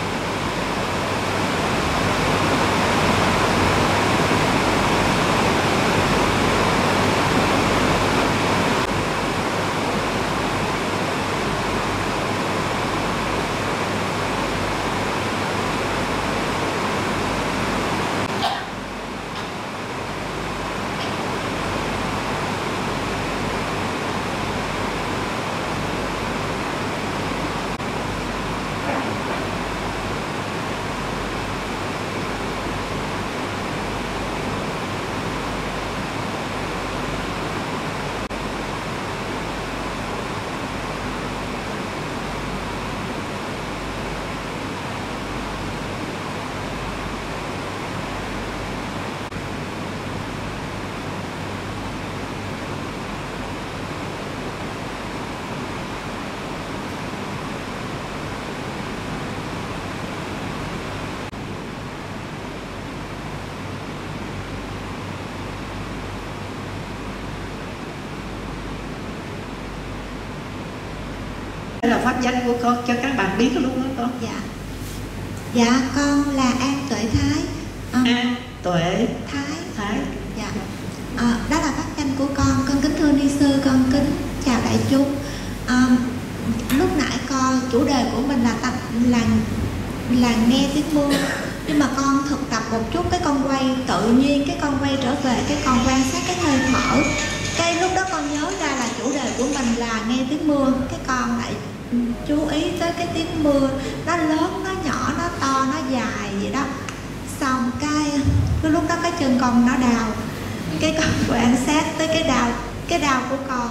Là pháp danh của con cho các bạn biết luôn đó con. Dạ con là An Tuệ Thái. An Tuệ Thái. Dạ. Đó là pháp danh của con kính thưa ni sư, con kính chào đại chúng. Lúc nãy chủ đề của mình là nghe tiếng mưa, nhưng mà con thực tập một chút, cái con quay tự nhiên, cái con quay trở về, cái con quan sát cái hơi thở. Cái lúc đó con nhớ ra là chủ đề của mình là nghe tiếng mưa, cái con lại chú ý tới cái tiếng mưa, nó lớn, nó nhỏ, nó to, nó dài vậy đó. Xong cái lúc đó cái chân con nó đau, cái con quan sát tới cái đau của con.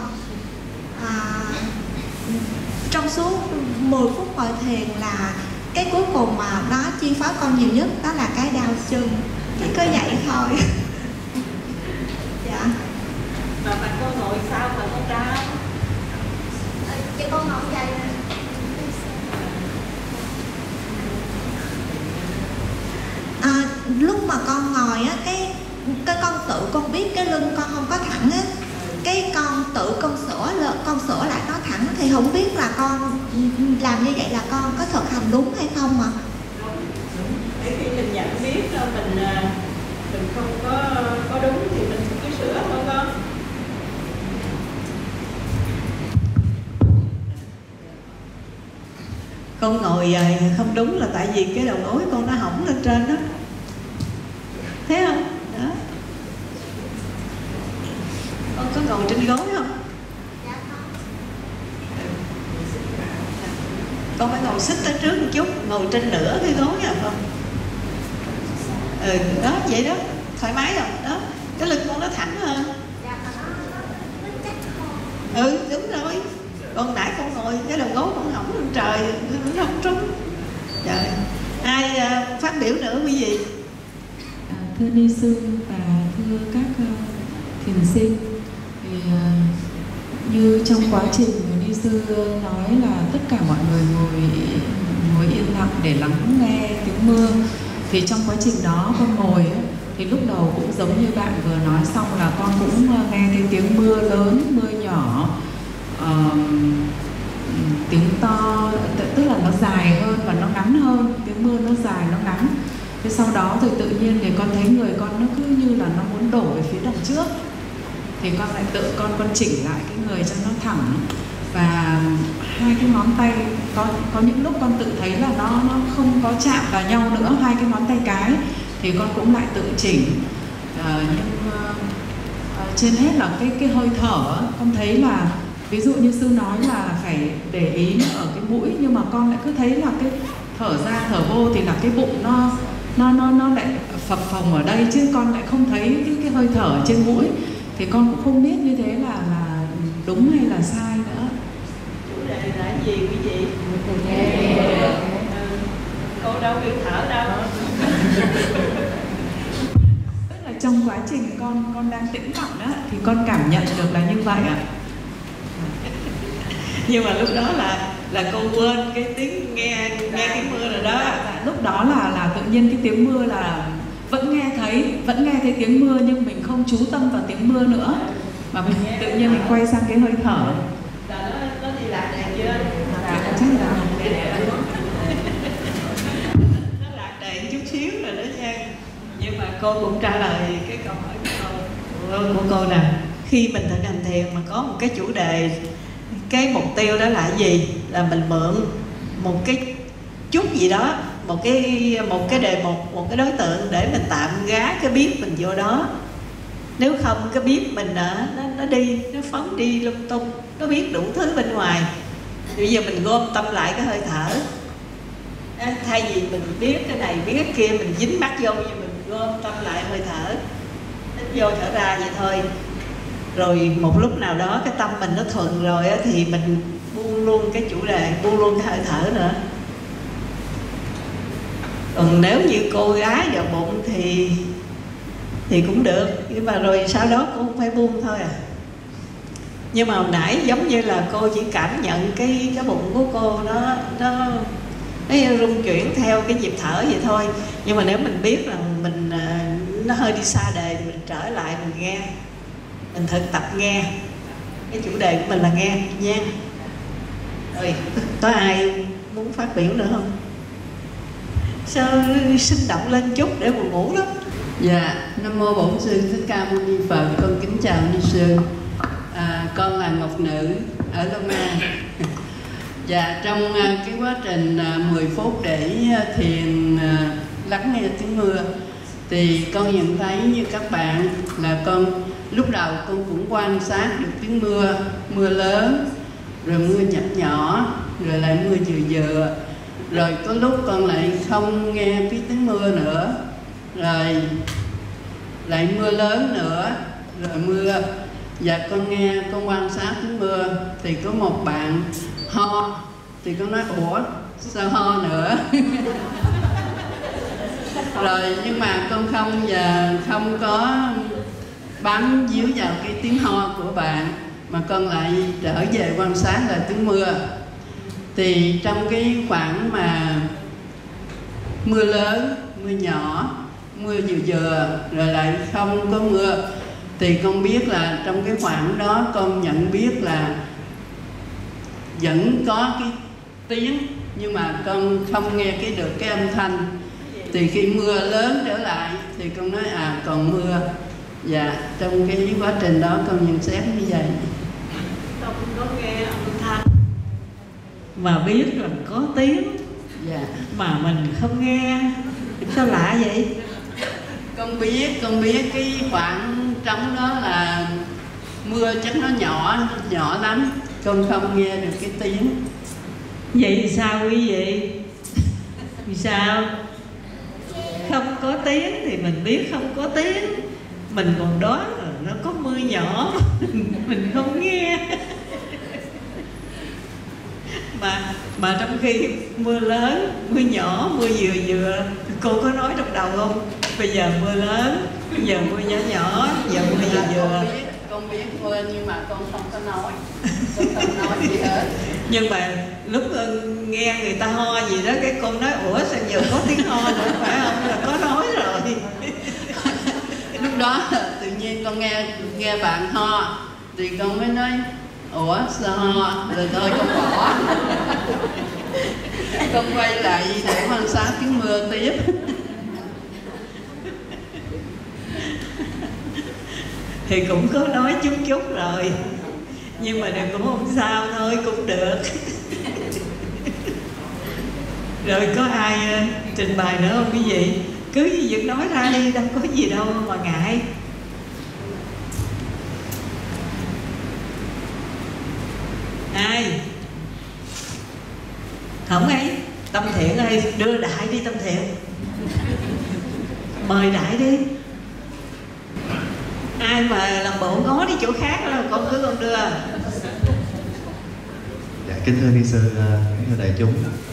Trong suốt 10 phút ngồi thiền là cái cuối cùng mà nó chi phối con nhiều nhất đó là cái đau chân, chỉ có vậy thôi. Dạ. Mà con ngồi sao mà con đau? Cho con ngồi vậy nè. Lúc mà con ngồi á, cái con tự con biết cái lưng con không có thẳng á, cái con tự con sửa lại nó thẳng, thì không biết là con làm như vậy là con có thực hành đúng hay không ạ? Để khi mình nhận biết mình không có đúng thì mình cứ sửa thôi con. Con ngồi không đúng là tại vì cái đầu gối con nó hỏng lên trên đó, thấy không? Đó. Con có ngồi trên gối không? Con phải ngồi xích tới trước một chút, ngồi trên nửa cái gối à không? Đó, vậy đó, thoải mái rồi, đó. Cái lưng con nó thẳng hơn. Đúng rồi. Còn nãy con ngồi cái đầu gối con hỏng lên trời, nó không trúng. Trời. Ai phát biểu nữa quý vị? Thưa ni sư và thưa các thiền sinh, thì như trong quá trình ni sư nói là tất cả mọi người ngồi yên lặng để lắng nghe tiếng mưa, thì trong quá trình đó con ngồi thì lúc đầu cũng giống như bạn vừa nói xong là con cũng nghe thấy tiếng mưa lớn, mưa nhỏ, tiếng to, tức là nó dài hơn và nó ngắn hơn, tiếng mưa nó dài, nó ngắn. Thế sau đó thì tự nhiên thì con thấy người con nó cứ như là nó muốn đổ về phía đằng trước, thì con lại tự con chỉnh lại cái người cho nó thẳng, và hai cái ngón tay có những lúc con tự thấy là nó không có chạm vào nhau nữa, hai cái ngón tay cái thì con cũng lại tự chỉnh. Nhưng trên hết là cái hơi thở, con thấy là ví dụ như sư nói là phải để ý ở cái mũi, nhưng mà con lại cứ thấy là cái thở ra thở vô thì là cái bụng nó lại phập phồng ở đây, chứ con lại không thấy cái hơi thở trên mũi, thì con cũng không biết như thế là đúng hay là sai nữa. Chủ đề là gì quý vị? Cô đâu biết thở đâu. Tức là trong quá trình con đang tĩnh lặng á, thì con cảm nhận được là như vậy ạ. Nhưng mà lúc đó là cô quên cái tiếng nghe tiếng mưa rồi đó. Lúc đó là tự nhiên cái tiếng mưa là vẫn nghe thấy tiếng mưa, nhưng mình không chú tâm vào tiếng mưa nữa, mà mình tự nhiên mình quay sang cái hơi thở. Nó đi lạc đàn chưa? Chắc là nó lạc đàn chút xíu rồi đó nha. Nhưng mà cô cũng trả lời cái câu hỏi của cô nè. Khi mình thực hành thiền mà có một cái chủ đề, cái mục tiêu đó là gì? Là mình mượn một cái chút gì đó, một cái đề mục, một cái đối tượng để mình tạm gá cái biết mình vô đó. Nếu không cái biết mình nó đi, nó phóng đi lung tung, nó biết đủ thứ bên ngoài. Bây giờ mình gom tâm lại cái hơi thở. Thay vì mình biết cái này, biết cái kia, mình dính mắt vô, nhưng mình gom tâm lại hơi thở, hít vô thở ra vậy thôi. Rồi một lúc nào đó cái tâm mình nó thuần rồi á, thì mình buông luôn cái chủ đề, buông luôn cái hơi thở nữa. Còn nếu như cô gái vào bụng thì cũng được, nhưng mà rồi sau đó cô không phải buông thôi à. Nhưng mà hồi nãy giống như là cô chỉ cảm nhận cái bụng của cô nó rung chuyển theo cái nhịp thở vậy thôi. Nhưng mà nếu mình biết là mình nó hơi đi xa đề thì mình trở lại mình nghe, mình thực tập nghe. Cái chủ đề của mình là nghe nha. Rồi có ai muốn phát biểu nữa không? Sao sinh động lên chút để buồn ngủ lắm. Dạ, Nam Mô Bổn Sư Thích Ca Mâu Ni Phật. Con kính chào Ni Sư. Con là Ngọc Nữ ở Long An. Dạ, trong cái quá trình 10 phút để thiền lắng nghe tiếng mưa, thì con nhận thấy như các bạn là con lúc đầu con cũng quan sát được tiếng mưa, mưa lớn, rồi mưa nhỏ, rồi lại mưa vừa. Rồi có lúc con lại không nghe cái tiếng mưa nữa, rồi lại mưa lớn nữa, rồi mưa. Và con nghe, con quan sát tiếng mưa, thì có một bạn ho, thì con nói ủa sao ho nữa. Rồi nhưng mà con không có bám víu vào cái tiếng ho của bạn, mà con lại trở về quan sát là tiếng mưa. Thì trong cái khoảng mà mưa lớn, mưa nhỏ, mưa vừa rồi lại không có mưa, thì con biết là trong cái khoảng đó con nhận biết là vẫn có cái tiếng, nhưng mà con không nghe được cái âm thanh. Thì khi mưa lớn trở lại thì con nói còn mưa. Dạ, trong cái quá trình đó con nhận xét như vậy. Con có nghe âm thanh mà biết là có tiếng, dạ, mà mình không nghe. Sao lạ vậy? Con biết cái khoảng trống đó là mưa chắc nó nhỏ lắm, con không nghe được cái tiếng. Vậy thì sao quý vị? Vì sao? Không có tiếng thì mình biết không có tiếng, mình còn đoán là nó có mưa nhỏ mình không nghe. Mà trong khi mưa lớn, mưa nhỏ, mưa vừa, cô có nói trong đầu không? Bây giờ mưa lớn, bây giờ mưa nhỏ, giờ mưa vừa. Con biết mưa nhưng mà con không có nói. Con không nói gì hết. Nhưng mà lúc nghe người ta ho gì đó, cái con nói ủa sao giờ có tiếng ho nữa phải không? Là có nói rồi. Lúc đó tự nhiên con nghe bạn ho, thì con mới nói ủa sao ho, rồi thôi con bỏ. Con quay lại để quan sát tiếng mưa tiếp. Thì cũng có nói chút rồi, nhưng mà cũng không sao thôi, cũng được. Rồi có ai trình bày nữa không quý vị? Cứ gì việc nói ra đi, đâu có gì đâu mà ngại. Ai? Không ấy, Tâm Thiện ơi, đưa Đại đi Tâm Thiện. Mời Đại đi. Ai mà làm bộ ngó đi chỗ khác đó, con cứ con đưa. Dạ, kính thưa ni sư, kính thưa đại chúng.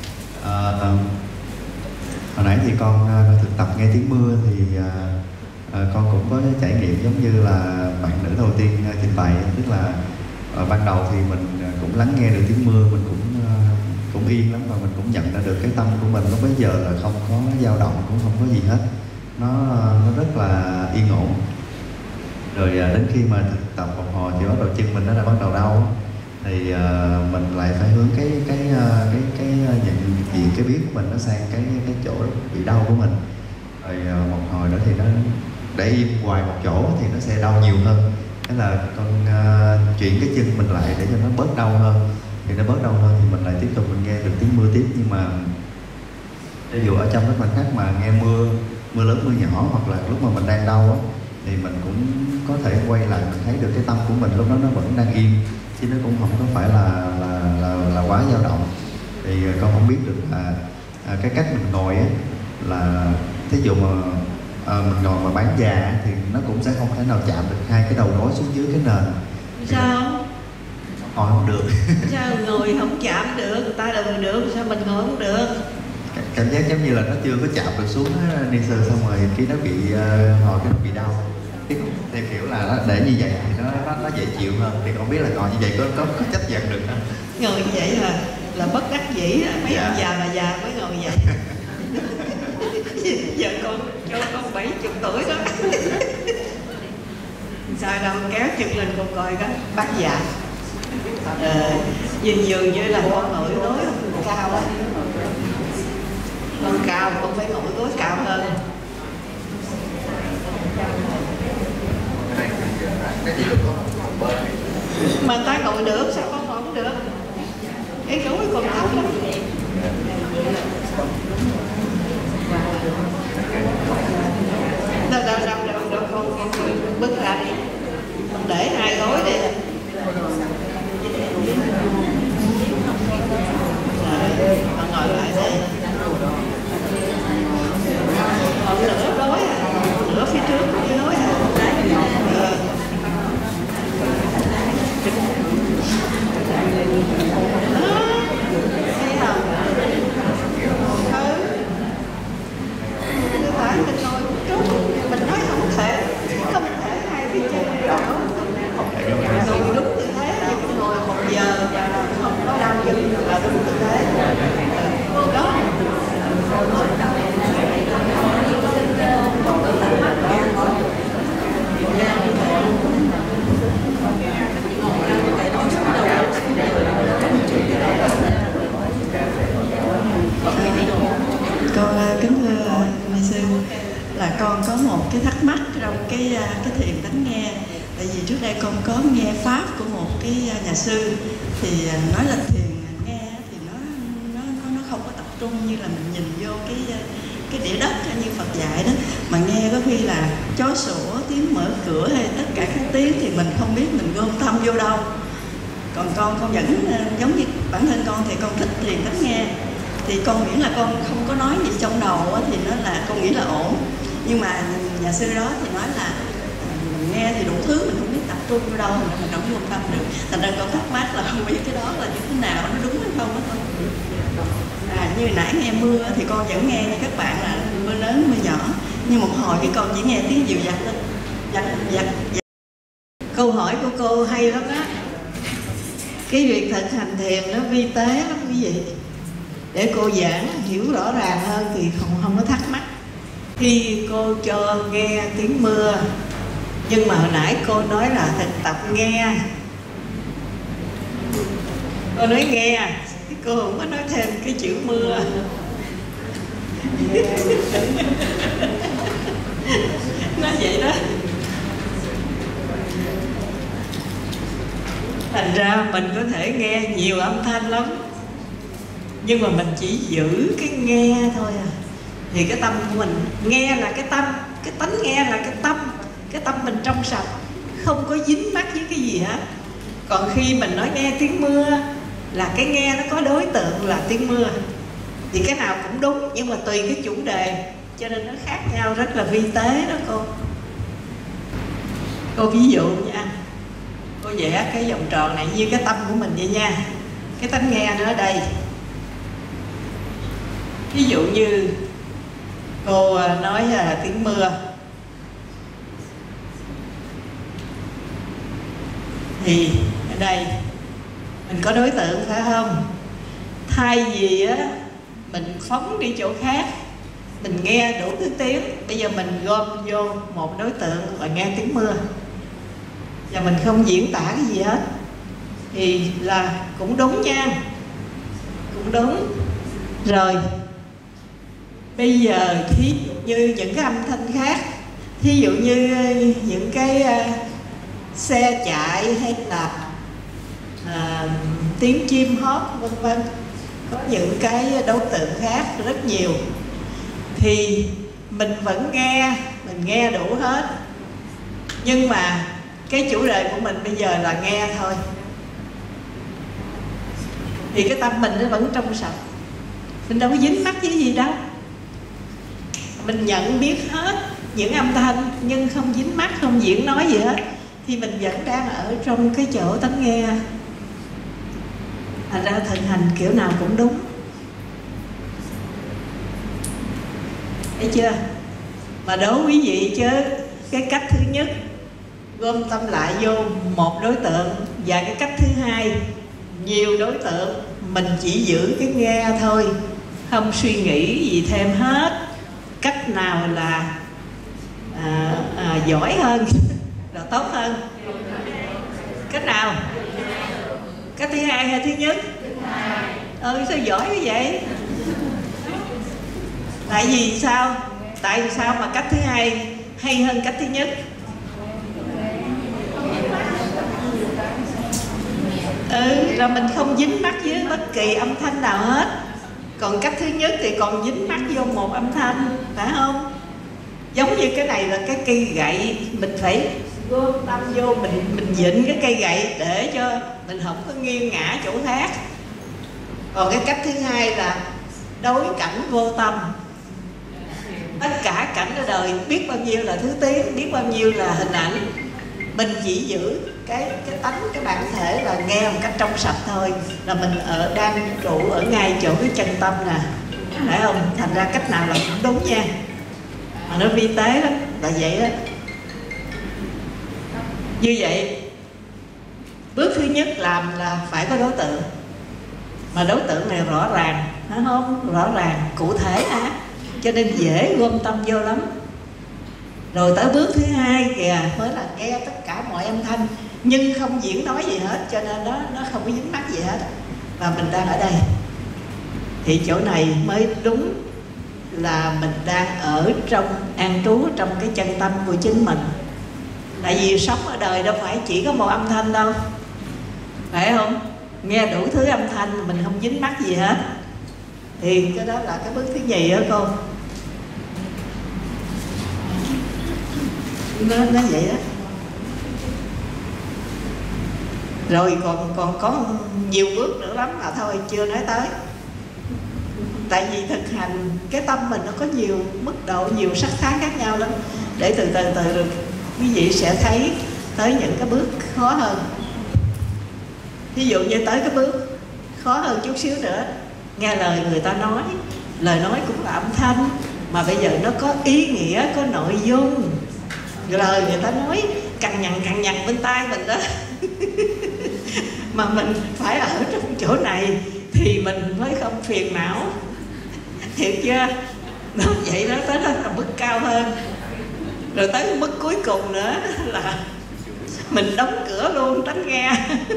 Hồi nãy thì con thực tập nghe tiếng mưa thì con cũng có trải nghiệm giống như là bạn nữ đầu tiên trình bày, tức là ban đầu thì mình cũng lắng nghe được tiếng mưa, mình cũng yên lắm, và mình cũng nhận ra được cái tâm của mình lúc bấy giờ là không có dao động, cũng không có gì hết, nó rất là yên ổn. Rồi đến khi mà thực tập một hồi thì bắt đầu chân mình nó đã bắt đầu đau, thì mình lại phải hướng cái nhận diện cái biết của mình nó sang cái chỗ bị đau của mình. Rồi một hồi nữa thì nó để im hoài một chỗ thì nó sẽ đau nhiều hơn. Thế là con chuyển cái chân mình lại để cho nó bớt đau hơn. Thì nó bớt đau hơn thì mình lại tiếp tục mình nghe được tiếng mưa tiếp. Nhưng mà ví dụ ở trong cái khoảnh khắc mà nghe mưa lớn mưa nhỏ, hoặc là lúc mà mình đang đau á, thì mình cũng có thể quay lại mình thấy được cái tâm của mình lúc đó nó vẫn đang im, chứ nó cũng không có phải là quá dao động. Thì con không biết được là cái cách mình ngồi á, là thí dụ mà mình ngồi mà bán già thì nó cũng sẽ không thể nào chạm được hai cái đầu gối xuống dưới cái nền. Sao? Ngồi không được. Sao ngồi không chạm được, người ta đừng được, sao mình ngồi không được? Cảm giác giống như là nó chưa có chạm được xuống đi sơ, xong rồi khi nó bị ngồi cái nó bị đau. Thì kiểu là nó để như vậy thì nó dễ chịu hơn. Thì không biết là ngồi như vậy có chấp nhận được không? Ngồi như vậy là bất đắc dĩ, mấy ông già bà già mới ngồi vậy. Giờ con cho con 70 tuổi đó. Sao đâu kéo chân lên con coi đó, bác già. Nhìn dường như là con ngồi gối cao á. Con cao, con phải ngồi gối cao hơn. Mà ta ngồi được, sao con ngồi không được? Cái gối con thấp lắm. Đâu, con bước ra đi. Con để hai gối đi. Con ngồi lại đây. Còn nửa gối nửa phía trước cái gối mình nói không thể hai cái chân đó ngồi đúng tư thế, ngồi 1 giờ không có đau chân là đúng tư thế đó. Con kính thưa ni sư, là con có một cái thắc mắc trong cái thiền tánh nghe. Tại vì trước đây con có nghe pháp của một cái nhà sư thì nói là thiền nghe thì nó không có tập trung như là mình nhìn vô cái đĩa đất như Phật dạy đó, mà nghe có khi là chó sủa, tiếng mở cửa hay tất cả các tiếng thì mình không biết mình gom tâm vô đâu. Còn con vẫn giống như bản thân con thì con thích thiền tánh nghe, thì con nghĩ là con không có nói gì trong đầu thì nó là con nghĩ là ổn. Nhưng mà nhà sư đó thì nói là mình nghe thì đủ thứ, mình không biết tập trung vô đâu, mình không quan tâm được. Thành ra con thắc mắc là không biết cái đó là như thế nào, nó đúng hay không đó thôi. Như nãy nghe mưa thì con vẫn nghe như các bạn là mưa lớn mưa nhỏ, nhưng một hồi cái con chỉ nghe tiếng dịu dặt lên, dặt. Câu hỏi của cô hay lắm á. Cái việc thực hành thiền nó vi tế lắm quý vị. Để cô giảng hiểu rõ ràng hơn thì không có thắc mắc. Khi cô cho nghe tiếng mưa, nhưng mà hồi nãy cô nói là thực tập nghe. Cô nói nghe, cô không có nói thêm cái chữ mưa. Nói vậy đó. Thành ra mình có thể nghe nhiều âm thanh lắm, nhưng mà mình chỉ giữ cái nghe thôi à. Thì cái tâm của mình nghe là cái tâm, cái tánh nghe là cái tâm mình trong sạch, không có dính mắc với cái gì hết. Còn khi mình nói nghe tiếng mưa là cái nghe nó có đối tượng là tiếng mưa, thì cái nào cũng đúng, nhưng mà tùy cái chủ đề cho nên nó khác nhau, rất là vi tế đó cô. Cô ví dụ nha, cô vẽ cái vòng tròn này như cái tâm của mình vậy nha. Cái tánh nghe nó ở đây. Ví dụ như cô nói là tiếng mưa, thì ở đây mình có đối tượng phải không? Thay vì á mình phóng đi chỗ khác, mình nghe đủ thứ tiếng, bây giờ mình gom vô một đối tượng và nghe tiếng mưa. và mình không diễn tả cái gì hết thì là cũng đúng nha, cũng đúng. Rồi bây giờ thí dụ như những cái âm thanh khác, thí dụ như những cái xe chạy hay là tiếng chim hót vân vân, có những cái đối tượng khác rất nhiều, thì mình vẫn nghe, mình nghe đủ hết. Nhưng mà cái chủ đề của mình bây giờ là nghe thôi, thì cái tâm mình nó vẫn trong sạch, mình đâu có dính mắc với gì đâu. Mình nhận biết hết những âm thanh nhưng không dính mắc, không diễn nói gì hết, thì mình vẫn đang ở trong cái chỗ tánh nghe. Thành ra thực hành kiểu nào cũng đúng, thấy chưa? Mà đố quý vị chứ, cái cách thứ nhất gom tâm lại vô một đối tượng, và cái cách thứ hai nhiều đối tượng, mình chỉ giữ cái nghe thôi, không suy nghĩ gì thêm hết. Cách nào là giỏi hơn là tốt hơn? Cách nào? Cách thứ hai hay thứ nhất? Sao giỏi như vậy? Tại vì sao? Tại sao mà cách thứ hai hay hơn cách thứ nhất? Là mình không dính mắc với bất kỳ âm thanh nào hết. Còn cách thứ nhất thì còn dính mắc vô một âm thanh, phải không? Giống như cái này là cái cây gậy, mình phải gom tâm vô, mình vịn cái cây gậy để cho mình không có nghiêng ngã chỗ khác. Còn cái cách thứ hai là đối cảnh vô tâm. Tất cả cảnh ở đời biết bao nhiêu là thứ tiếng, biết bao nhiêu là hình ảnh, mình chỉ giữ cái tánh, cái bản thể là nghe một cách trong sạch thôi, là mình đang trụ ở ngay chỗ cái chân tâm nè, phải không? Thành ra cách nào là cũng đúng nha, mà nó vi tế lắm, là vậy đó. Như vậy bước thứ nhất làm là phải có đối tượng, mà đối tượng này rõ ràng, phải không? Rõ ràng, cụ thể cho nên dễ gom tâm vô lắm. Rồi tới bước thứ hai kìa, mới là nghe tất cả mọi âm thanh nhưng không diễn nói gì hết, cho nên nó không có dính mắc gì hết, và mình đang ở đây. Thì chỗ này mới đúng là mình đang ở trong, an trú trong cái chân tâm của chính mình. Tại vì sống ở đời đâu phải chỉ có một âm thanh đâu, phải không? Nghe đủ thứ âm thanh mình không dính mắc gì hết, thì cái đó là cái bước thứ nhì đó cô. Nó vậy đó. Rồi còn có nhiều bước nữa lắm mà thôi chưa nói tới. Tại vì thực hành cái tâm mình nó có nhiều mức độ, nhiều sắc thái khác nhau lắm. Để từ từ quý vị sẽ thấy tới những cái bước khó hơn. Ví dụ như tới cái bước khó hơn chút xíu nữa, nghe lời người ta nói. Lời nói cũng là âm thanh, mà bây giờ nó có ý nghĩa, có nội dung. Lời người ta nói cằn nhằn bên tai mình đó. Mà mình phải ở trong chỗ này thì mình mới không phiền não, hiểu chưa? Nó vậy đó, tới đó là mức cao hơn. Rồi tới cái mức cuối cùng nữa là mình đóng cửa luôn, tránh nghe.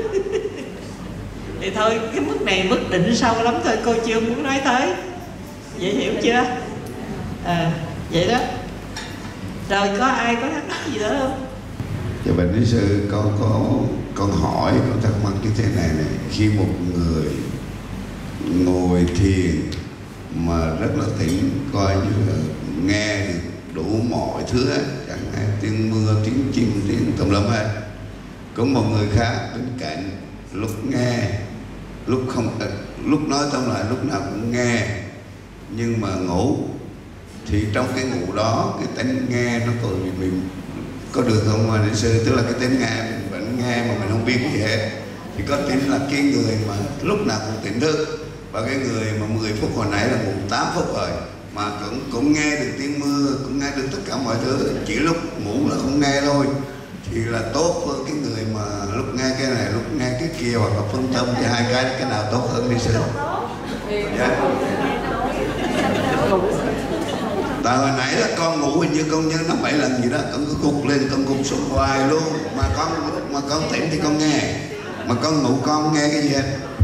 Thì thôi, cái mức này mức định sâu lắm thôi, cô chưa muốn nói tới. Vậy hiểu chưa? Vậy đó. Rồi có ai có thắc mắc gì nữa không? Dạ bệnh lý sư, con hỏi, con thắc mắc như thế này này. Khi một người ngồi thiền mà rất là tỉnh, coi như là nghe đủ mọi thứ hết, chẳng hạn tiếng mưa, tiếng chim, tiếng tùm lum hết. Có một người khác bên cạnh, lúc nghe, lúc nói tóm lại lúc nào cũng nghe, nhưng mà ngủ. Thì trong cái ngủ đó, cái tính nghe nó còn mình có được không mà lý sư? Tức là cái tính nghe mình vẫn nghe mà mình không biết gì hết. Thì có tính là cái người mà lúc nào cũng tỉnh thức, và cái người mà 10 phút hồi nãy là ngủ 8 phút rồi, mà cũng nghe được tiếng mưa, cũng nghe được tất cả mọi thứ, chỉ lúc ngủ là không nghe thôi. Thì là tốt hơn cái người mà lúc nghe cái này, lúc nghe cái kia, hoặc là phân tâm cho hai cái nào tốt hơn lý sư? Dạ. Tại hồi nãy là con ngủ hình như con nhớ nó 7 lần gì đó, con cứ cục lên, con cục xuống hoài luôn. Mà con tỉnh thì con nghe, mà con ngủ con không nghe cái gì hết.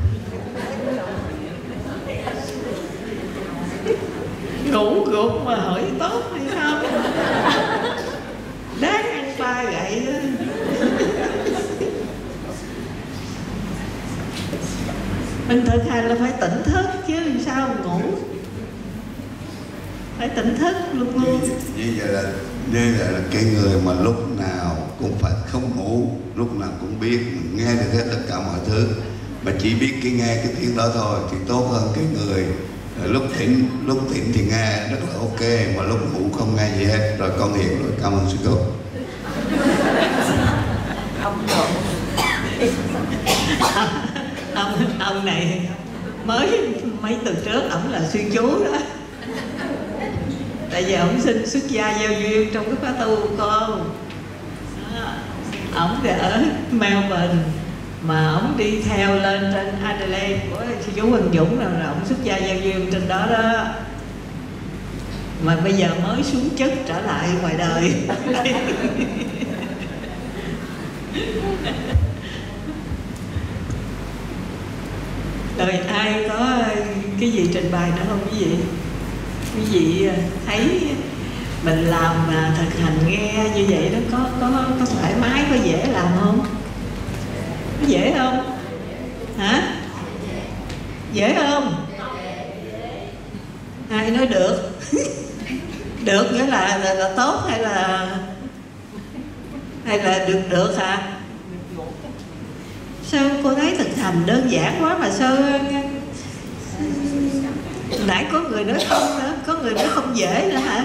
Ngủ gục mà hỏi tốt hay không? Đáng ăn 3 gậy đó. Mình thực hành là phải tỉnh thức chứ sao ngủ. Phải tỉnh thức luôn luôn. Như vậy là cái người mà lúc nào cũng phải không ngủ, lúc nào cũng biết nghe được hết tất cả mọi thứ, mà chỉ biết cái nghe cái tiếng đó thôi thì tốt hơn cái người lúc tỉnh thì nghe rất là ok, mà lúc ngủ không nghe gì hết. Rồi con hiểu rồi, cảm ơn sư cô. Ông này mới mấy tuần trước ổng là sư chú đó. Tại vì ổng xin xuất gia giao duyên trong cái khóa tu của con. Ổng thì ở Melbourne mà ổng đi theo lên trên Adelaide của sư chú Hoàng Dũng rồi ổng xuất gia giao duyên trên đó đó. Mà bây giờ mới xuống chất trở lại ngoài đời. Rồi ai có cái gì trình bày nữa không quý vị? Quý vị thấy mình làm mà thực hành nghe như vậy nó có thoải mái, có dễ làm không? Có dễ không? Hả? Dễ không? Ai nói được? Được nghĩa là tốt hay là được hả? Sao cô thấy thực hành đơn giản quá mà sao nãy có người nói không nữa, có người nói không dễ nữa hả?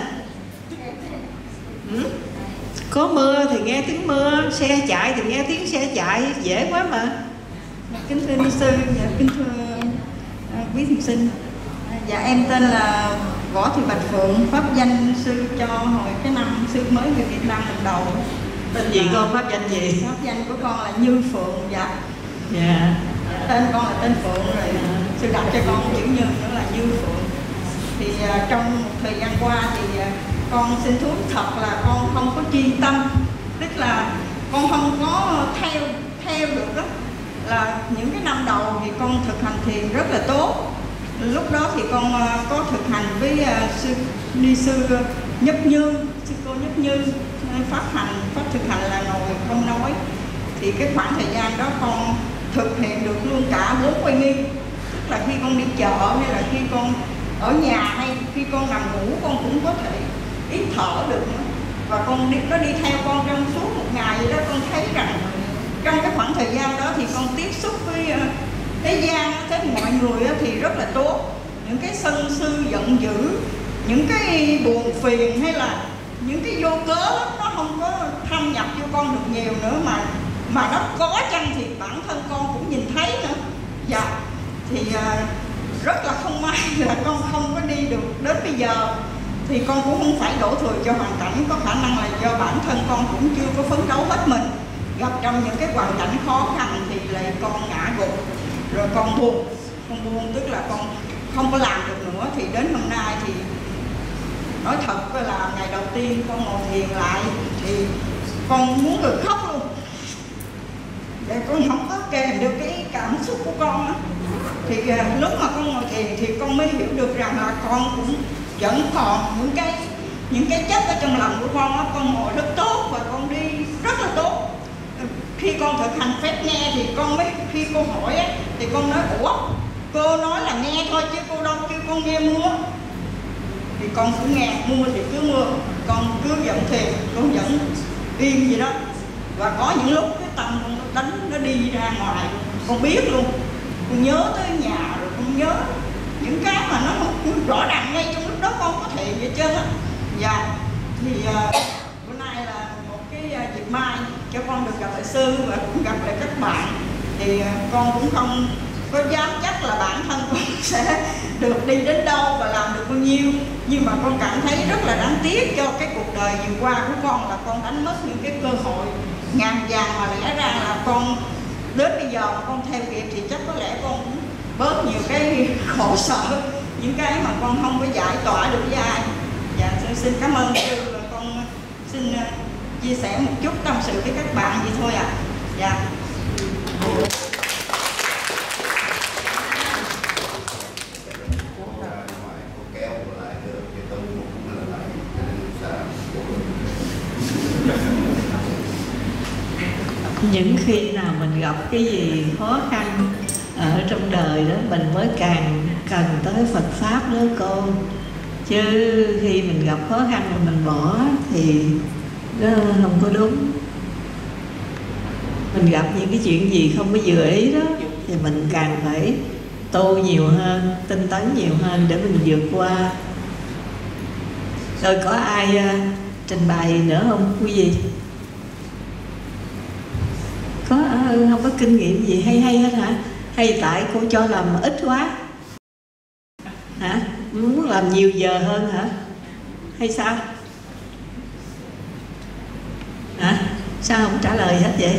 Có mưa thì nghe tiếng mưa, xe chạy thì nghe tiếng xe chạy, dễ quá mà. Kính thưa ni sư, kính thưa quý thiền sinh, dạ em tên là Võ Thị Bạch Phượng, pháp danh sư cho hồi cái năm sư mới về Việt Nam lần đầu. Tên gì con, pháp danh gì? Pháp danh của con là Như Phượng, dạ. Dạ. Tên con là tên Phượng rồi sư đặt cho con chữ Như nữa là Như Phượng. Thì trong một thời gian qua thì con xin thú thật là con không có chuyên tâm, tức là con không có theo được đó. Là những cái năm đầu thì con thực hành thiền rất là tốt. Lúc đó thì con có thực hành với ni sư Nhất Như, sư cô Nhất Như, pháp thực hành là ngồi không nói. Thì cái khoảng thời gian đó con thực hiện được luôn cả 4 quay nghi. Tức là khi con đi chợ hay là khi con ở nhà hay khi con nằm ngủ con cũng có thể hít thở được nữa. Và con có đi theo con trong suốt một ngày vậy đó. Con thấy rằng trong cái khoảng thời gian đó thì con tiếp xúc với thế gian, với mọi người thì rất là tốt. Những cái sân sư giận dữ, những cái buồn phiền hay là những cái vô cớ nó không có thâm nhập vô con được nhiều nữa, mà nó có chăng thì bản thân con cũng nhìn thấy nữa. Dạ, thì rất là không may là con không có đi được đến bây giờ. Thì con cũng không phải đổ thừa cho hoàn cảnh, có khả năng là do bản thân con cũng chưa có phấn đấu hết mình. Gặp trong những cái hoàn cảnh khó khăn thì lại con ngã gục, rồi con buồn, tức là con không có làm được nữa. Thì đến hôm nay thì nói thật là ngày đầu tiên con ngồi thiền lại thì con muốn được khóc luôn, để con không có kèm được cái cảm xúc của con á. Thì lúc mà con ngồi thiền thì con mới hiểu được rằng là con cũng vẫn còn những cái chất ở trong lòng của con á. Con ngồi rất tốt và con đi rất là tốt. Khi con thực hành phép nghe thì con mới, khi cô hỏi á, thì con nói ủa, cô nói là nghe thôi chứ cô đâu kêu con nghe mua. Thì con cứ nghe, mua thì cứ mua, con cứ vẫn thiền, con vẫn yên vậy đó. Và có những lúc cái tâm con nó đánh, nó đi ra ngoài, con biết luôn. Con nhớ tới nhà, rồi con nhớ những cái mà nó không rõ ràng ngay trong lúc đó con có thiền vậy trơn á. Dạ, thì bữa nay là một cái dịp mai cho con được gặp lại sư và cũng gặp lại các bạn. Thì con cũng không có dám chắc là bản thân con sẽ được đi đến đâu và làm được bao nhiêu. Nhưng mà con cảm thấy rất là đáng tiếc cho cái cuộc đời vừa qua của con, là con đánh mất những cái cơ hội ngàn vàng mà lẽ ra là con đến bây giờ mà con theo kịp thì chắc có lẽ con cũng bớt nhiều cái khổ sở, những cái mà con không có giải tỏa được với ai. Dạ. xin cảm ơn sư, và con xin chia sẻ một chút tâm sự với các bạn vậy thôi ạ. Dạ. Những khi nào mình gặp cái gì khó khăn ở trong đời đó, mình mới càng cần tới Phật Pháp đó cô. Chứ khi mình gặp khó khăn mà mình bỏ thì đó không có đúng. Mình gặp những cái chuyện gì không có vừa ý đó thì mình càng phải tu nhiều hơn, tinh tấn nhiều hơn để mình vượt qua. Rồi có ai trình bày nữa không quý vị? Có không có kinh nghiệm gì hay hết hả? Hay tại cô cho làm ít quá hả? Muốn làm nhiều giờ hơn hả? Hay sao? Hả? Sao không trả lời hết vậy?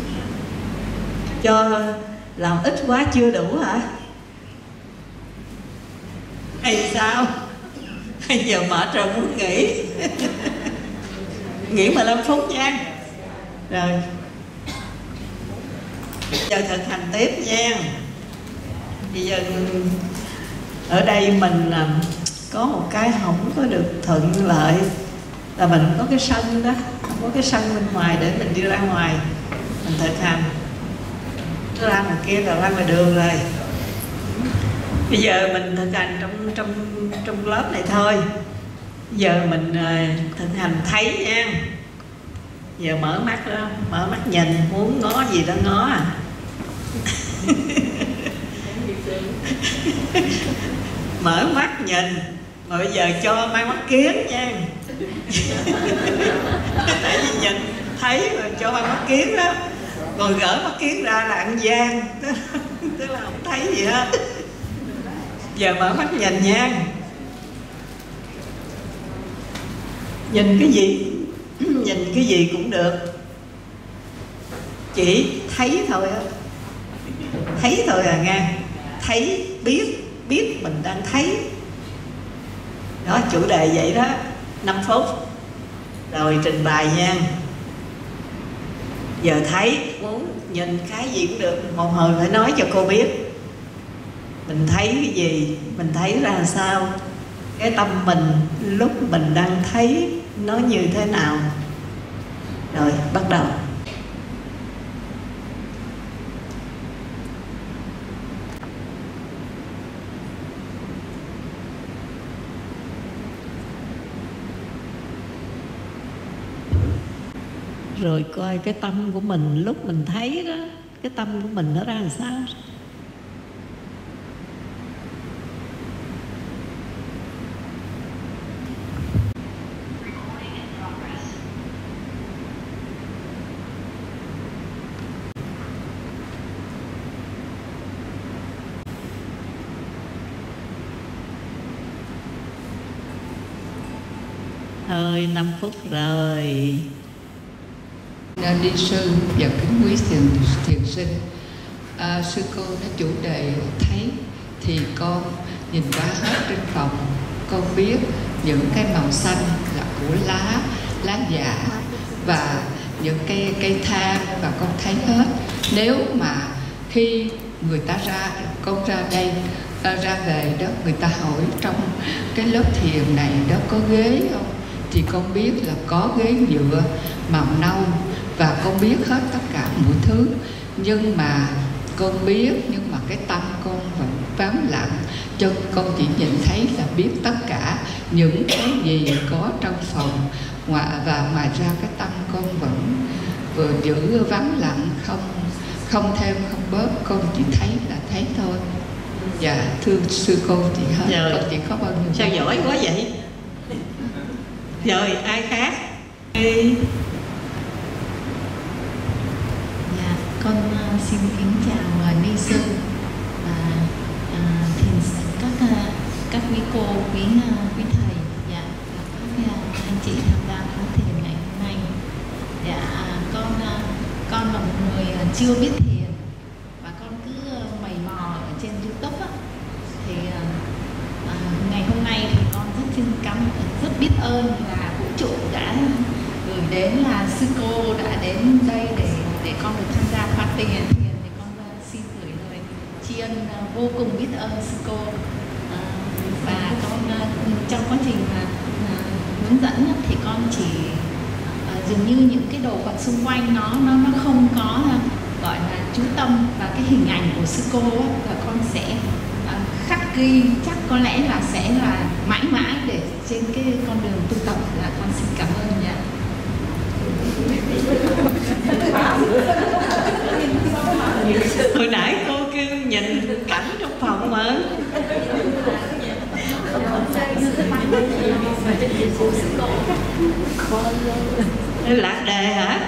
Cho làm ít quá chưa đủ hả? Hay sao? Hay giờ mệt rồi muốn nghỉ? Nghỉ 15 phút nha. Rồi giờ thực hành tiếp nha. Bây giờ ở đây mình có một cái không có được thuận lợi là mình có cái sân đó, không có cái sân bên ngoài để mình đi ra ngoài mình thực hành. Nó ra ngoài kia là ra ngoài đường rồi. Bây giờ mình thực hành trong lớp này thôi. Giờ mình thực hành thấy nha. Giờ mở mắt đó, mở mắt nhìn, muốn ngó gì đó ngó à. Mở mắt nhìn, mà bây giờ cho mang mắt kiến nha. Tại vì nhìn thấy rồi cho mang mắt kiến đó, rồi gỡ mắt kiến ra là ăn gian, tức là không thấy gì hết. Giờ mở mắt nhìn nha. Nhìn cái gì? Nhìn cái gì cũng được, chỉ thấy thôi á. Thấy thôi à nghe. Thấy, biết mình đang thấy. Đó, chủ đề vậy đó. 5 phút rồi trình bày nha. Giờ thấy, muốn nhìn cái gì cũng được, một hồi phải nói cho cô biết mình thấy cái gì, mình thấy ra sao, cái tâm mình lúc mình đang thấy nó như thế nào. Rồi bắt đầu. Rồi coi cái tâm của mình lúc mình thấy đó, cái tâm của mình nó ra làm sao. Thôi 5 phút rồi. Đi sư và kính quý thiền sinh, sư cô nói chủ đề thấy thì con nhìn qua hết trên phòng, con biết những cái màu xanh là của lá giả và những cây thang, và con thấy hết. Nếu mà khi người ta con ra đây ra về đó, người ta hỏi trong cái lớp thiền này đó có ghế không, thì con biết là có ghế nhựa màu nâu, và con biết hết tất cả mọi thứ. Nhưng mà con biết, nhưng mà cái tâm con vẫn vắng lặng, cho con chỉ nhìn thấy là biết tất cả những cái gì có trong phòng. Và ngoài ra cái tâm con vẫn vừa giữ vắng lặng, không thêm không bớt, con chỉ thấy là thấy thôi. Dạ thưa sư cô thì hết. Rồi. Con chỉ có bao nhiêu. Sao giỏi quá vậy? Rồi ai khác? Dạ, con xin kính chào ni sư và các quý cô, quý thầy, dạ, và các anh chị tham gia khóa thiền ngày hôm nay. Dạ, con là một người chưa biết thiền và con cứ mày mò ở trên YouTube á. Thì ngày hôm nay thì con rất xin rất biết ơn là vũ trụ đã gửi đến, là sư cô đã đến đây để con được tham gia khóa thiền. Thì con xin gửi lời tri ân vô cùng biết ơn sư cô. Và con trong quá trình hướng dẫn thì con chỉ dường như những cái đồ vật xung quanh nó không có gọi là chú tâm vào cái hình ảnh của sư cô ấy, và con sẽ khắc ghi, chắc có lẽ là sẽ là mãi mãi để trên cái con đường tu tập. Là con xin cảm ơn nha. Hồi nãy cô kêu nhìn cảnh trong phòng mà. Lạc đề hả?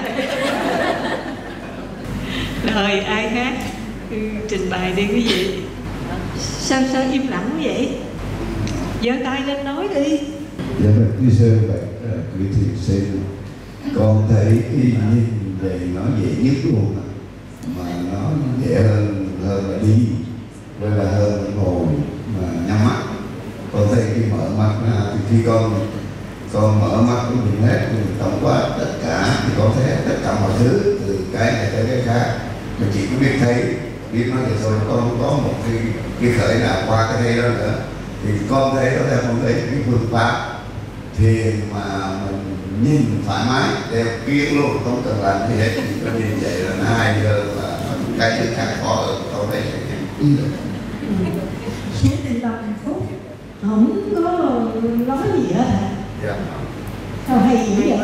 Rồi ai khác trình bày đi quý vị. Sao im lặng quá vậy? Giơ tay lên nói đi. Dạ bạch quý sư, bạch quý thiền sinh, con thấy y nhìn về nó dễ nhất luôn mà nó dễ hơn là đi, với là hơn ngồi mà nhắm mắt. Con thấy khi mở mắt ra thì khi con mở mắt của mình hết, mình tổng quát tất cả thì con thấy tất cả mọi thứ từ cái này tới cái khác, mình chỉ có biết thấy, biết nói vậy thôi. Con không có một cái khởi nào qua cái thấy đó nữa. Thì con thấy đó là con thấy cái phương pháp thiền mà mình nhìn thoải mái, đeo kiên luôn, không cần làm gì hết, chỉ có nhìn vậy là nó hay hơn, là cái thứ khác khó hơn. Con thấy ý được. Sẽ trình bày hạnh phúc, không có nói gì hết hả? Dạ. Sao hay dữ vậy?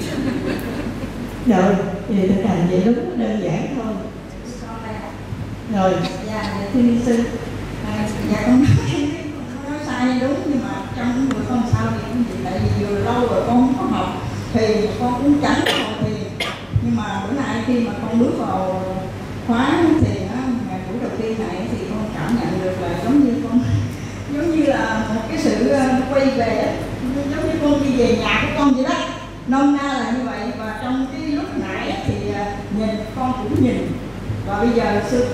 Rồi, vậy thực hành vậy đúng đơn giản thôi. Rồi, dạ thưa sư, dạ con nói sai đúng, nhưng mà trong người con sao thì cũng chỉ tại vì vừa lâu rồi con không có học thì con cũng chẳng có học thiền. Nhưng mà bữa nay khi mà con bước vào khóa thiền á, ngày buổi đầu tiên này thì con cảm nhận được là giống như là một cái sự quay về, giống như con đi về nhà của con vậy đó, nôm na là như vậy. Và trong cái lúc nãy thì nhìn con cũng nhìn, và bây giờ sư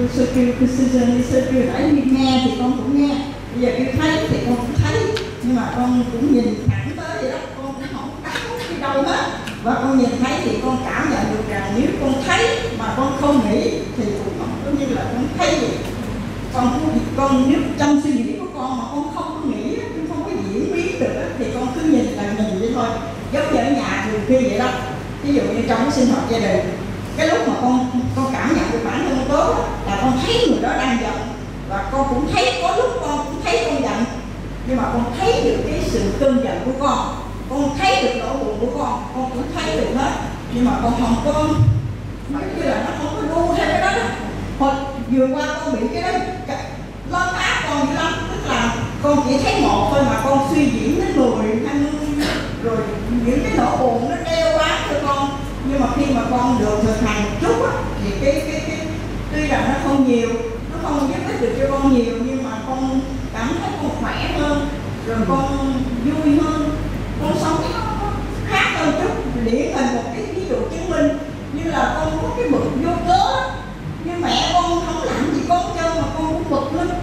kêu nãy nghe thì con cũng nghe, bây giờ kêu thấy thì con cũng thấy, nhưng mà con cũng nhìn thẳng tới vậy đó, con cũng không đắm đi đâu hết. Và con nhìn thấy thì con cảm nhận được rằng nếu con thấy mà con không nghĩ thì cũng không có như là con thấy vậy. Con nếu trong suy nghĩ của con mà con không có nghĩ, không có diễn biến được thì con cứ nhìn là nhìn vậy thôi. Giống như ở nhà thường kia vậy đó, ví dụ như trong cái sinh hoạt gia đình, cái lúc mà con cảm nhận được bản thân con tốt là con thấy người đó đang giận, và con cũng thấy có lúc con cũng thấy con giận, nhưng mà con thấy được cái sự cơn giận của con thấy được nỗi buồn của con cũng thấy được hết, nhưng mà con không có nói như là nó không có đu theo cái đó. Hồi vừa qua con bị cái đó lấn áp con dữ lắm, tức là con chỉ thấy một thôi mà con suy diễn đến 10, 20, rồi những cái nỗi buồn nó đeo bám cho con. Nhưng mà khi mà con được thực hành một chút á, thì cái tuy rằng nó không nhiều, nó không giúp ích được cho con nhiều, nhưng mà con cảm thấy con khỏe hơn, rồi con vui hơn, con sống nó khác hơn chút. Điển hình một cái ví dụ chứng minh như là con có cái bực vô cớ, nhưng mẹ con không làm gì con trơn mà con cũng bực lắm,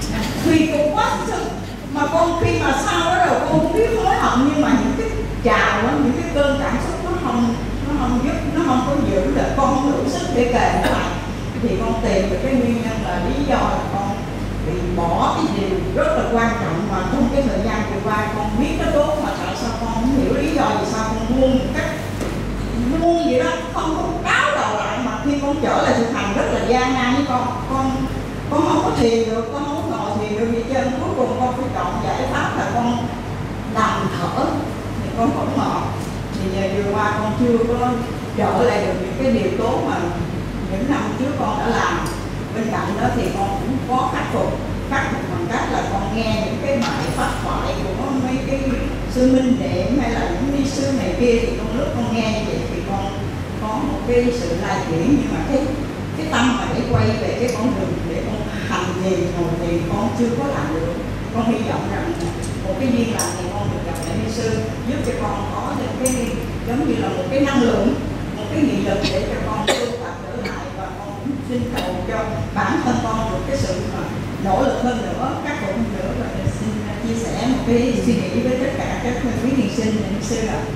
vì cũng quá sức. Mà con khi mà sau đó rồi con cũng biết hối hận, nhưng mà những cái trào đó, những cái cơn cảm xúc nó không giúp, nó không có giữ được, con không đủ sức để kề nó lại. Thì con tìm được cái nguyên nhân là lý do là con bị bỏ cái điều rất là quan trọng mà trong cái thời gian vừa qua con biết nó tốt, mà tại sao con không hiểu lý do vì sao con buông một cách buông vậy đó, không có cáo đầu lại. Mà khi con trở lại thực hành rất là gian nan với con không có thiền được, con không có ngồi thiền được, vì chân cuối cùng con phải chọn giải pháp là con nằm thở thì con vẫn ngọt. Thì giờ vừa qua con chưa có trở lại được những cái điều tốt mà những năm trước con đã làm. Bên cạnh đó thì con cũng có khắc phục bằng cách là con nghe những cái bài pháp thoại của mấy cái sư minh đệ hay là những ni sư này kia, thì con lúc con nghe như vậy thì con có một cái sự lai chuyển. Nhưng mà cái tâm mà để quay về cái con đường để con hành thiền ngồi thiền con chưa có làm được. Con hy vọng rằng một cái duyên lành thì con được gặp lại ni sư giúp cho con có được cái giống như là một cái năng lượng, một cái nghị lực để cho con tu tập trở lại. Và con cũng xin cầu cho bản thân con được cái sự mà nỗ lực hơn nữa, khắc phục hơn nữa. Và xin chia sẻ một cái suy nghĩ với tất cả các quý thiền sinh và ni sư ạ.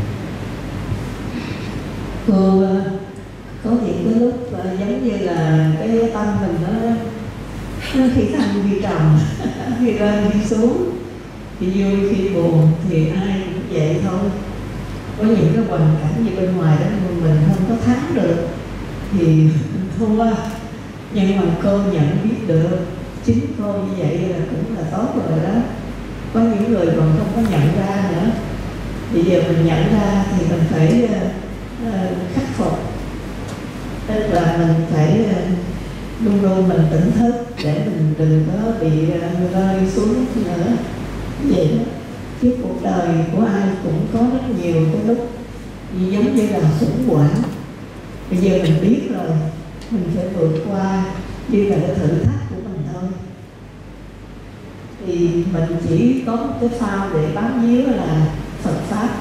Cô có những cái lúc giống như là cái tâm mình nó khi thăng khi trầm, khi lên khi xuống, khi vui khi buồn thì ai cũng vậy thôi. Có những cái hoàn cảnh như bên ngoài đó mình không có thắng được thì thua, nhưng mà cô nhận biết được chính cô như vậy là cũng là tốt rồi đó. Có những người còn không có nhận ra nữa, bây giờ mình nhận ra thì mình phải khắc phục, tức là mình phải luôn luôn mình tỉnh thức để mình đừng có bị rơi xuống nữa. Vậy đó, chứ cuộc đời của ai cũng có rất nhiều cái lúc giống như là khủng hoảng. Bây giờ mình biết rồi, mình phải vượt qua như là cái thử thách của mình thôi. Thì mình chỉ có một cái phao để bám víu là Phật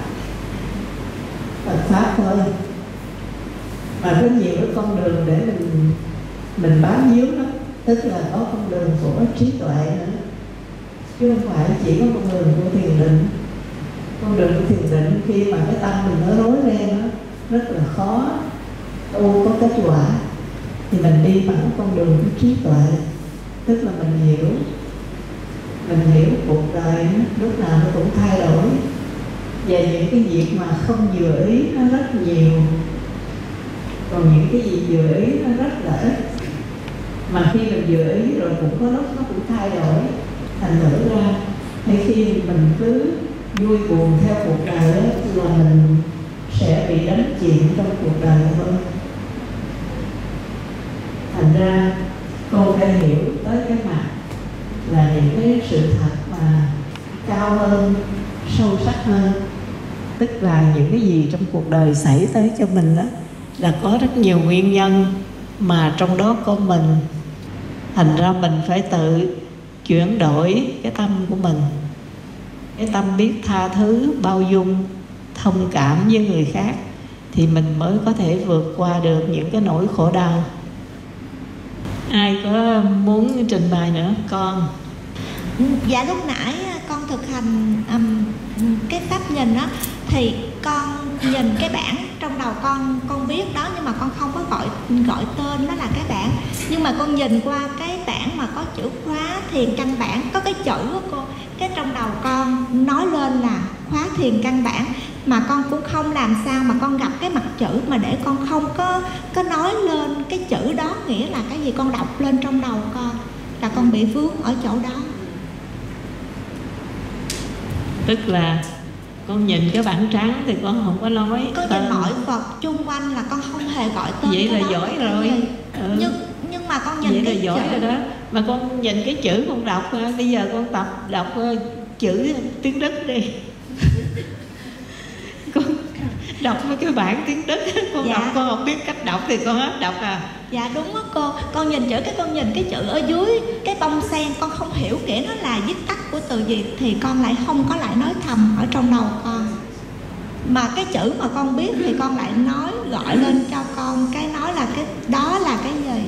Pháp thôi. Mà có nhiều cái con đường để mình bám víu đó, tức là có con đường của trí tuệ nữa, chứ không phải chỉ có con đường của thiền định. Con đường của thiền định khi mà cái tâm mình nó rối ren đó, rất là khó tu có kết quả, thì mình đi bằng con đường của trí tuệ, tức là mình hiểu cuộc đời lúc nào nó cũng thay đổi, và những cái việc mà không vừa ý nó rất nhiều, còn những cái gì vừa ý nó rất là ít. Mà khi mình vừa ý rồi cũng có lúc nó cũng thay đổi. Thành thử ra hay khi mình cứ vui buồn theo cuộc đời đó, là mình sẽ bị đánh chìm trong cuộc đời hơn. Thành ra cô phải hiểu tới cái mặt là những cái sự thật mà cao hơn, sâu sắc hơn. Tức là những cái gì trong cuộc đời xảy tới cho mình đó là có rất nhiều nguyên nhân, mà trong đó có mình. Thành ra mình phải tự chuyển đổi cái tâm của mình, cái tâm biết tha thứ, bao dung, thông cảm với người khác, thì mình mới có thể vượt qua được những cái nỗi khổ đau. Ai có muốn trình bày nữa? Con. Dạ, lúc nãy con thực hành cái pháp nhìn á, thì con nhìn cái bảng trong đầu con biết đó, nhưng mà con không có gọi tên nó là cái bảng. Nhưng mà con nhìn qua cái bảng mà có chữ khóa thiền căn bản, có cái chữ của cô, cái trong đầu con nói lên là khóa thiền căn bản, mà con cũng không làm sao mà con gặp cái mặt chữ mà để con không có nói lên cái chữ đó nghĩa là cái gì. Con đọc lên trong đầu con là con bị vướng ở chỗ đó. Tức là con nhìn cái bảng trắng thì con không có nói. Con nhìn mọi vật chung quanh là con không hề gọi tên. Vậy là giỏi rồi. Nhưng mà con nhìn vậy cái là giỏi chữ rồi đó. Mà con nhìn cái chữ con đọc. Bây giờ con tập đọc chữ tiếng Đức đi. Con đọc mấy cái bảng tiếng Đức. Con đọc con không biết cách đọc thì con hết đọc à. Dạ đúng á cô. Con nhìn chữ con nhìn cái chữ ở dưới cái bông sen, con không hiểu nghĩa nó là viết tắt của từ gì, thì con lại không có lại nói thầm ở trong đầu con. Mà cái chữ mà con biết thì con lại nói gọi lên cho con, cái nói là cái đó là cái gì.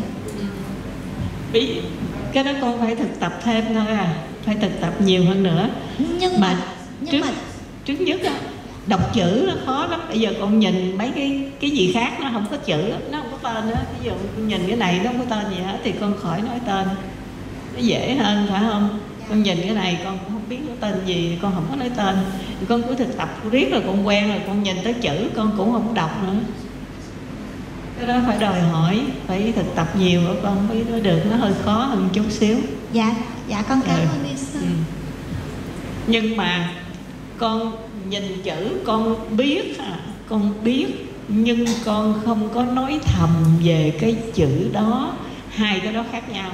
Cái đó con phải thực tập thêm thôi à, phải thực tập nhiều hơn nữa. Nhưng mà trước nhất á, đọc chữ nó khó lắm. Bây giờ con nhìn mấy cái gì khác nó không có chữ, nó không có tên á. Ví dụ con nhìn cái này nó không có tên gì hết thì con khỏi nói tên, nó dễ hơn phải không? Con nhìn cái này con cũng không biết nó tên gì thì con không có nói tên, thì con cứ thực tập riết rồi con quen rồi, con nhìn tới chữ con cũng không đọc nữa. Cái đó phải đòi hỏi, phải thực tập nhiều nữa con mới nói được, nó hơi khó hơn chút xíu. Dạ con cảm ơn đi sư. Nhưng mà con nhìn chữ con biết nhưng con không có nói thầm về cái chữ đó. Hai cái đó khác nhau.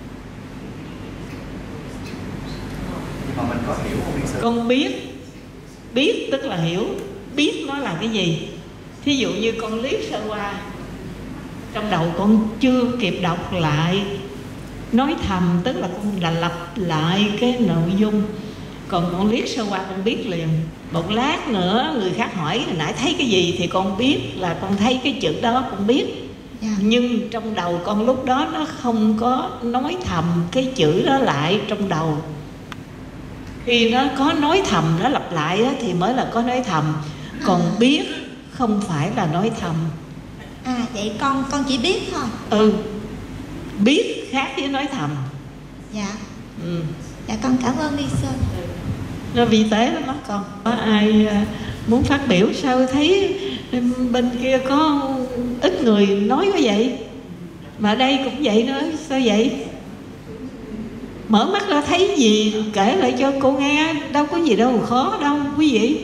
Nhưng mà mình có hiểu không biết sư? Con biết tức là hiểu, biết nó là cái gì. Thí dụ như con liếc sơ qua, trong đầu con chưa kịp đọc lại, nói thầm tức là con đã lặp lại cái nội dung. Còn con liếc sơ qua con biết liền. Một lát nữa người khác hỏi hồi nãy thấy cái gì thì con biết là con thấy cái chữ đó, con biết. Nhưng trong đầu con lúc đó nó không có nói thầm cái chữ đó lại trong đầu. Khi nó có nói thầm, nó lặp lại á, thì mới là có nói thầm. Còn biết không phải là nói thầm. À vậy con chỉ biết thôi. Biết khác với nói thầm. Dạ. Dạ con cảm ơn Ni Sư. Nó vi tế lắm đó con. Có ai muốn phát biểu sao? Thấy bên kia có ít người nói có vậy, mà đây cũng vậy nữa. Sao vậy? Mở mắt ra thấy gì kể lại cho cô nghe. Đâu có gì đâu khó đâu quý vị.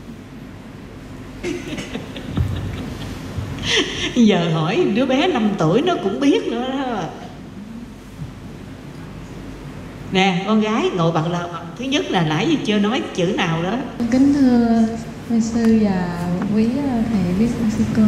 Giờ hỏi đứa bé 5 tuổi nó cũng biết nữa đó. Nè, con gái ngồi bằng lờ bằng. Thứ nhất là nãy giờ chưa nói chữ nào đó. Kính thưa Ni Sư và quý thầy biết sư cô,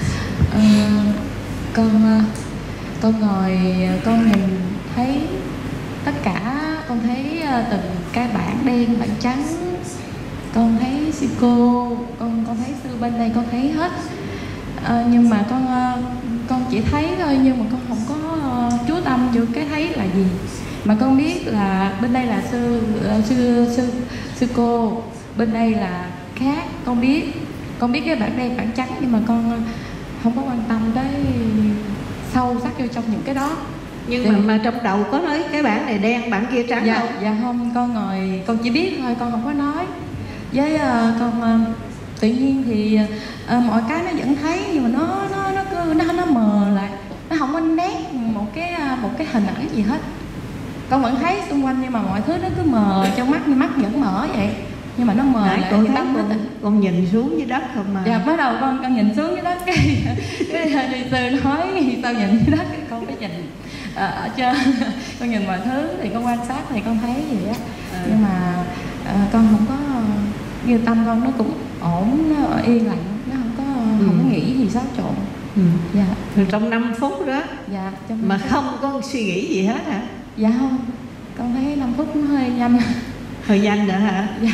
con ngồi con nhìn thấy tất cả, con thấy từng cái bảng đen bảng trắng, con thấy sư cô, con thấy sư bên đây, con thấy hết. Nhưng mà con chỉ thấy thôi, nhưng mà con không có chú tâm vô cái thấy là gì. Mà con biết là bên đây là sư cô, bên đây là khác. Con biết cái bảng đen bảng trắng, nhưng mà con không có quan tâm tới sâu sắc vô trong những cái đó. Nhưng mà trong đầu có nói cái bảng này đen, bảng kia trắng không? Dạ không, con ngồi con chỉ biết thôi, con không có nói. Với con tự nhiên thì mọi cái nó vẫn thấy, nhưng mà nó mờ lại, nó không có nét một cái hình ảnh gì hết. Con vẫn thấy xung quanh, nhưng mà mọi thứ nó cứ mờ trong mắt, như mắt vẫn mở vậy, nhưng mà nó mờ lại. Con thấy con nhìn xuống dưới đất không mà. Dạ, bắt đầu con nhìn xuống dưới đất, cái Ni Sư nói sao nhìn dưới đất, con phải nhìn ở trên. Con nhìn mọi thứ thì con quan sát thì con thấy gì á. Nhưng mà con không có, như tâm con nó cũng ổn, nó yên lặng, nó không có nghĩ gì xáo trộn. Dạ. Trong 5 phút đó. Dạ. Mà không có suy nghĩ gì hết hả? Dạ không, con thấy 5 phút nó hơi nhanh. Hơi nhanh nữa hả? Dạ.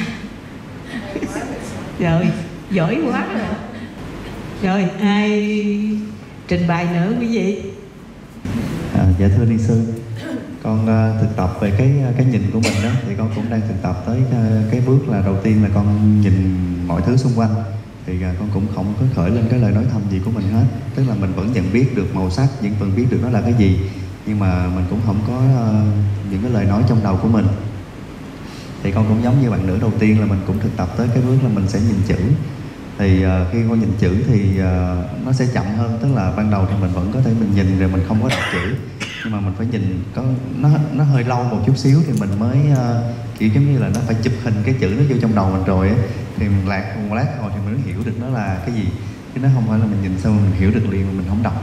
Rồi, giỏi quá rồi. Rồi, ai trình bày nữa quý vị? Dạ thưa Ni Sư, con thực tập về cái nhìn của mình đó, thì con cũng đang thực tập tới cái bước là đầu tiên là con nhìn mọi thứ xung quanh. Thì con cũng không có khởi lên cái lời nói thầm gì của mình hết. Tức là mình vẫn nhận biết được màu sắc, vẫn biết được nó là cái gì, nhưng mà mình cũng không có những cái lời nói trong đầu của mình. Thì con cũng giống như bạn nữ đầu tiên là mình cũng thực tập tới cái bước là mình sẽ nhìn chữ. Thì khi con nhìn chữ thì nó sẽ chậm hơn. Tức là ban đầu thì mình vẫn có thể mình nhìn rồi mình không có đọc chữ, nhưng mà mình phải nhìn có nó hơi lâu một chút xíu thì mình mới kiểu giống như là nó phải chụp hình cái chữ nó vô trong đầu mình rồi ấy. Thì mình một lát rồi thì mình mới hiểu được nó là cái gì, chứ nó không phải là mình nhìn xong mình hiểu được liền mà mình không đọc.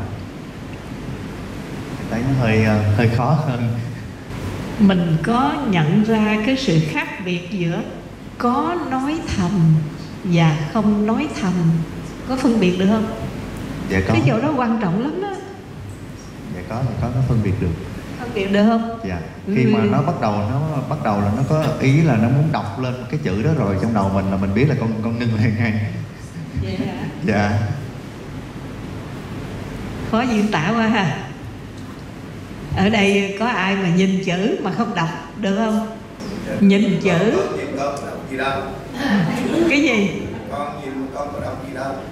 Đấy, nó hơi khó hơn. Mình có nhận ra cái sự khác biệt giữa có nói thầm và không nói thầm, có phân biệt được không? Dạ có. Cái chỗ đó quan trọng lắm đó. Dạ có nó phân biệt được. Phân biệt được không? Dạ. Khi mà nó bắt đầu là nó có ý là nó muốn đọc lên cái chữ đó rồi trong đầu mình là mình biết là con ngưng lại ngay. Dạ. Khó diễn tả quá ha. Ở đây có ai mà nhìn chữ mà không đọc được không? Nhìn chữ. Con đọc gì đâu. Cái gì? Con nhìn con có đọc gì đâu.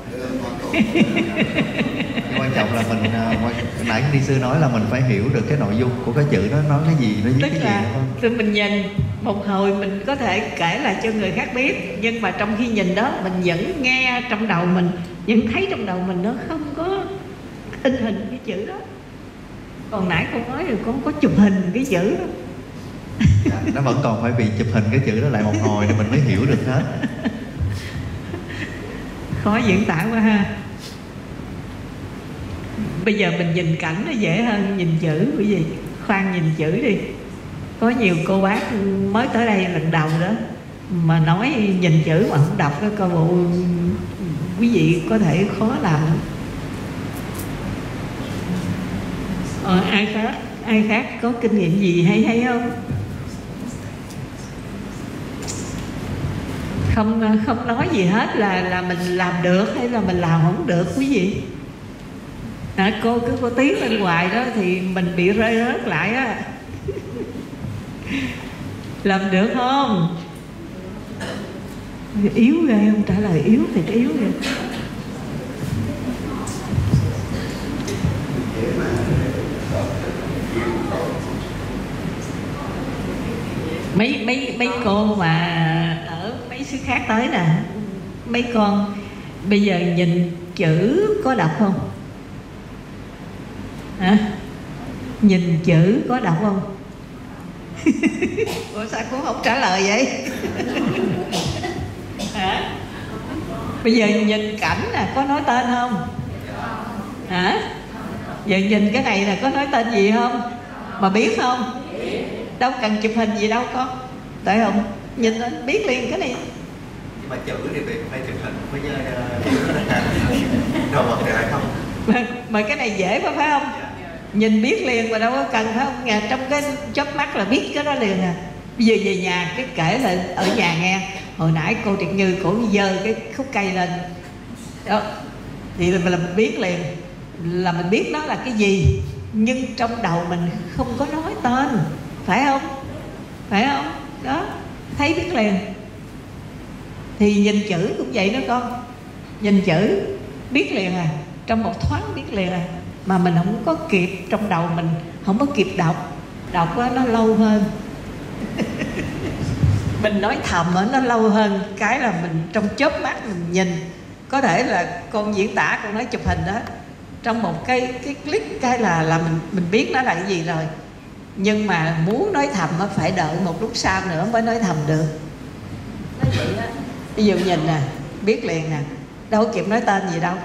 Quan trọng là mình nãy Ni Sư nói là mình phải hiểu được cái nội dung của cái chữ đó nói cái gì, nó viết cái gì, đúng không? Rồi mình nhìn một hồi mình có thể kể lại cho người khác biết, nhưng mà trong khi nhìn đó mình vẫn nghe trong đầu mình, vẫn thấy trong đầu mình nó không có in hình cái chữ đó. Còn nãy con nói rồi con có chụp hình cái chữ đó. Dạ, nó vẫn còn phải bị chụp hình cái chữ đó lại một hồi thì mình mới hiểu được hết. Khó diễn tả quá ha. Bây giờ mình nhìn cảnh nó dễ hơn nhìn chữ quý vị. Khoan nhìn chữ đi. Có nhiều cô bác mới tới đây lần đầu đó mà nói nhìn chữ mà không đọc cái câu bộ quý vị có thể khó làm. Ai khác có kinh nghiệm gì hay không? Không nói gì hết là mình làm được hay là mình làm không được quý vị? Cô cứ có tiếng bên ngoài đó thì mình bị rơi rớt lại á. Làm được không? Yếu ghê không? Trả lời yếu thì cái yếu ghê. Mấy cô mà ở mấy xứ khác tới nè, mấy con bây giờ nhìn chữ có đọc không? Hả? Nhìn chữ có đọc không? Ủa sao cô không trả lời vậy? Hả? Bây giờ nhìn cảnh nè, có nói tên không? Hả? Giờ nhìn cái này là có nói tên gì không? Mà biết không? Đâu cần chụp hình gì đâu con. Tại không? Nhìn lên biết liền cái này. Nhưng mà chữ thì phải chụp hình với đồ vật thì lại không. Mà cái này dễ quá phải không? Nhìn biết liền mà đâu có cần phải không? Nhà trong cái chớp mắt là biết cái đó liền à. Bây giờ về nhà cái kể là ở nhà nghe. Hồi nãy cô Triệt Như cổ giơ cái khúc cây lên đó, thì là mình biết liền, là mình biết nó là cái gì, nhưng trong đầu mình không có nói tên, phải không? Phải không? Đó, thấy biết liền. Thì nhìn chữ cũng vậy đó con. Nhìn chữ biết liền à, trong một thoáng biết liền à. Mà mình không có kịp, trong đầu mình không có kịp đọc. Đọc đó, nó lâu hơn. Mình nói thầm đó, nó lâu hơn cái là mình trong chớp mắt mình nhìn. Có thể là con diễn tả, con nói chụp hình đó, trong một cái click cái là mình biết nó là cái gì rồi. Nhưng mà muốn nói thầm nó phải đợi một lúc sau nữa mới nói thầm được. Nói vậy á. Ví dụ nhìn nè, biết liền nè, đâu có kịp nói tên gì đâu.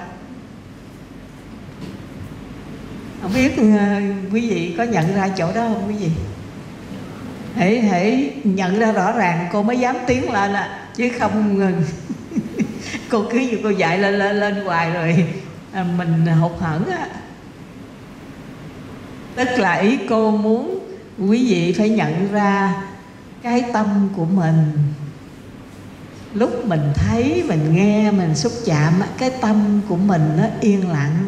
Không biết quý vị có nhận ra chỗ đó không quý vị? Hãy nhận ra rõ ràng cô mới dám tiến lên à, chứ không cô cứ như cô dạy lên hoài rồi mình hụt hẫng á. Tức là ý cô muốn quý vị phải nhận ra cái tâm của mình. Lúc mình thấy, mình nghe, mình xúc chạm, cái tâm của mình nó yên lặng.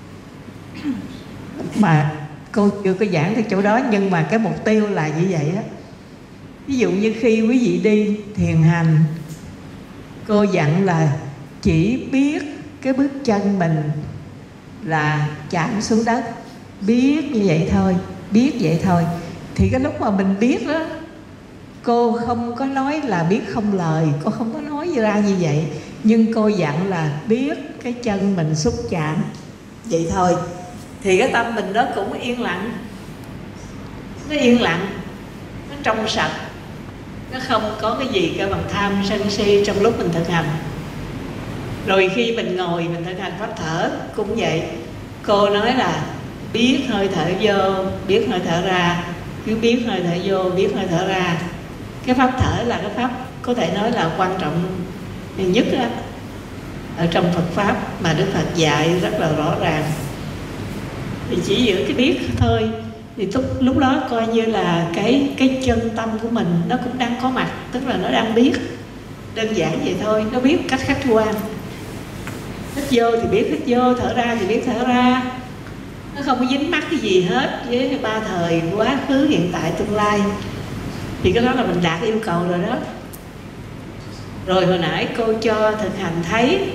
Mà cô chưa có giảng cái chỗ đó, nhưng mà cái mục tiêu là như vậy á. Ví dụ như khi quý vị đi thiền hành, cô dặn là chỉ biết cái bước chân mình là chạm xuống đất, biết như vậy thôi, biết vậy thôi. Thì cái lúc mà mình biết đó, cô không có nói là biết không lời, cô không có nói ra như vậy, nhưng cô dặn là biết cái chân mình xúc chạm vậy thôi. Thì cái tâm mình đó cũng yên lặng. Nó yên lặng, nó trong sạch, nó không có cái gì cả bằng tham sân si trong lúc mình thực hành. Rồi khi mình ngồi mình thực hành pháp thở cũng vậy. Cô nói là biết hơi thở vô, biết hơi thở ra, cứ biết hơi thở vô, biết hơi thở ra. Cái pháp thở là cái pháp có thể nói là quan trọng nhất đó, ở trong Phật Pháp mà Đức Phật dạy rất là rõ ràng. Thì chỉ giữ cái biết thôi. Thì lúc đó coi như là cái chân tâm của mình nó cũng đang có mặt. Tức là nó đang biết. Đơn giản vậy thôi, nó biết cách khách quan. Hít vô thì biết hít vô, thở ra thì biết thở ra. Nó không có dính mắc cái gì hết với ba thời, quá khứ, hiện tại, tương lai. Thì cái đó là mình đạt yêu cầu rồi đó. Rồi hồi nãy cô cho thực hành thấy.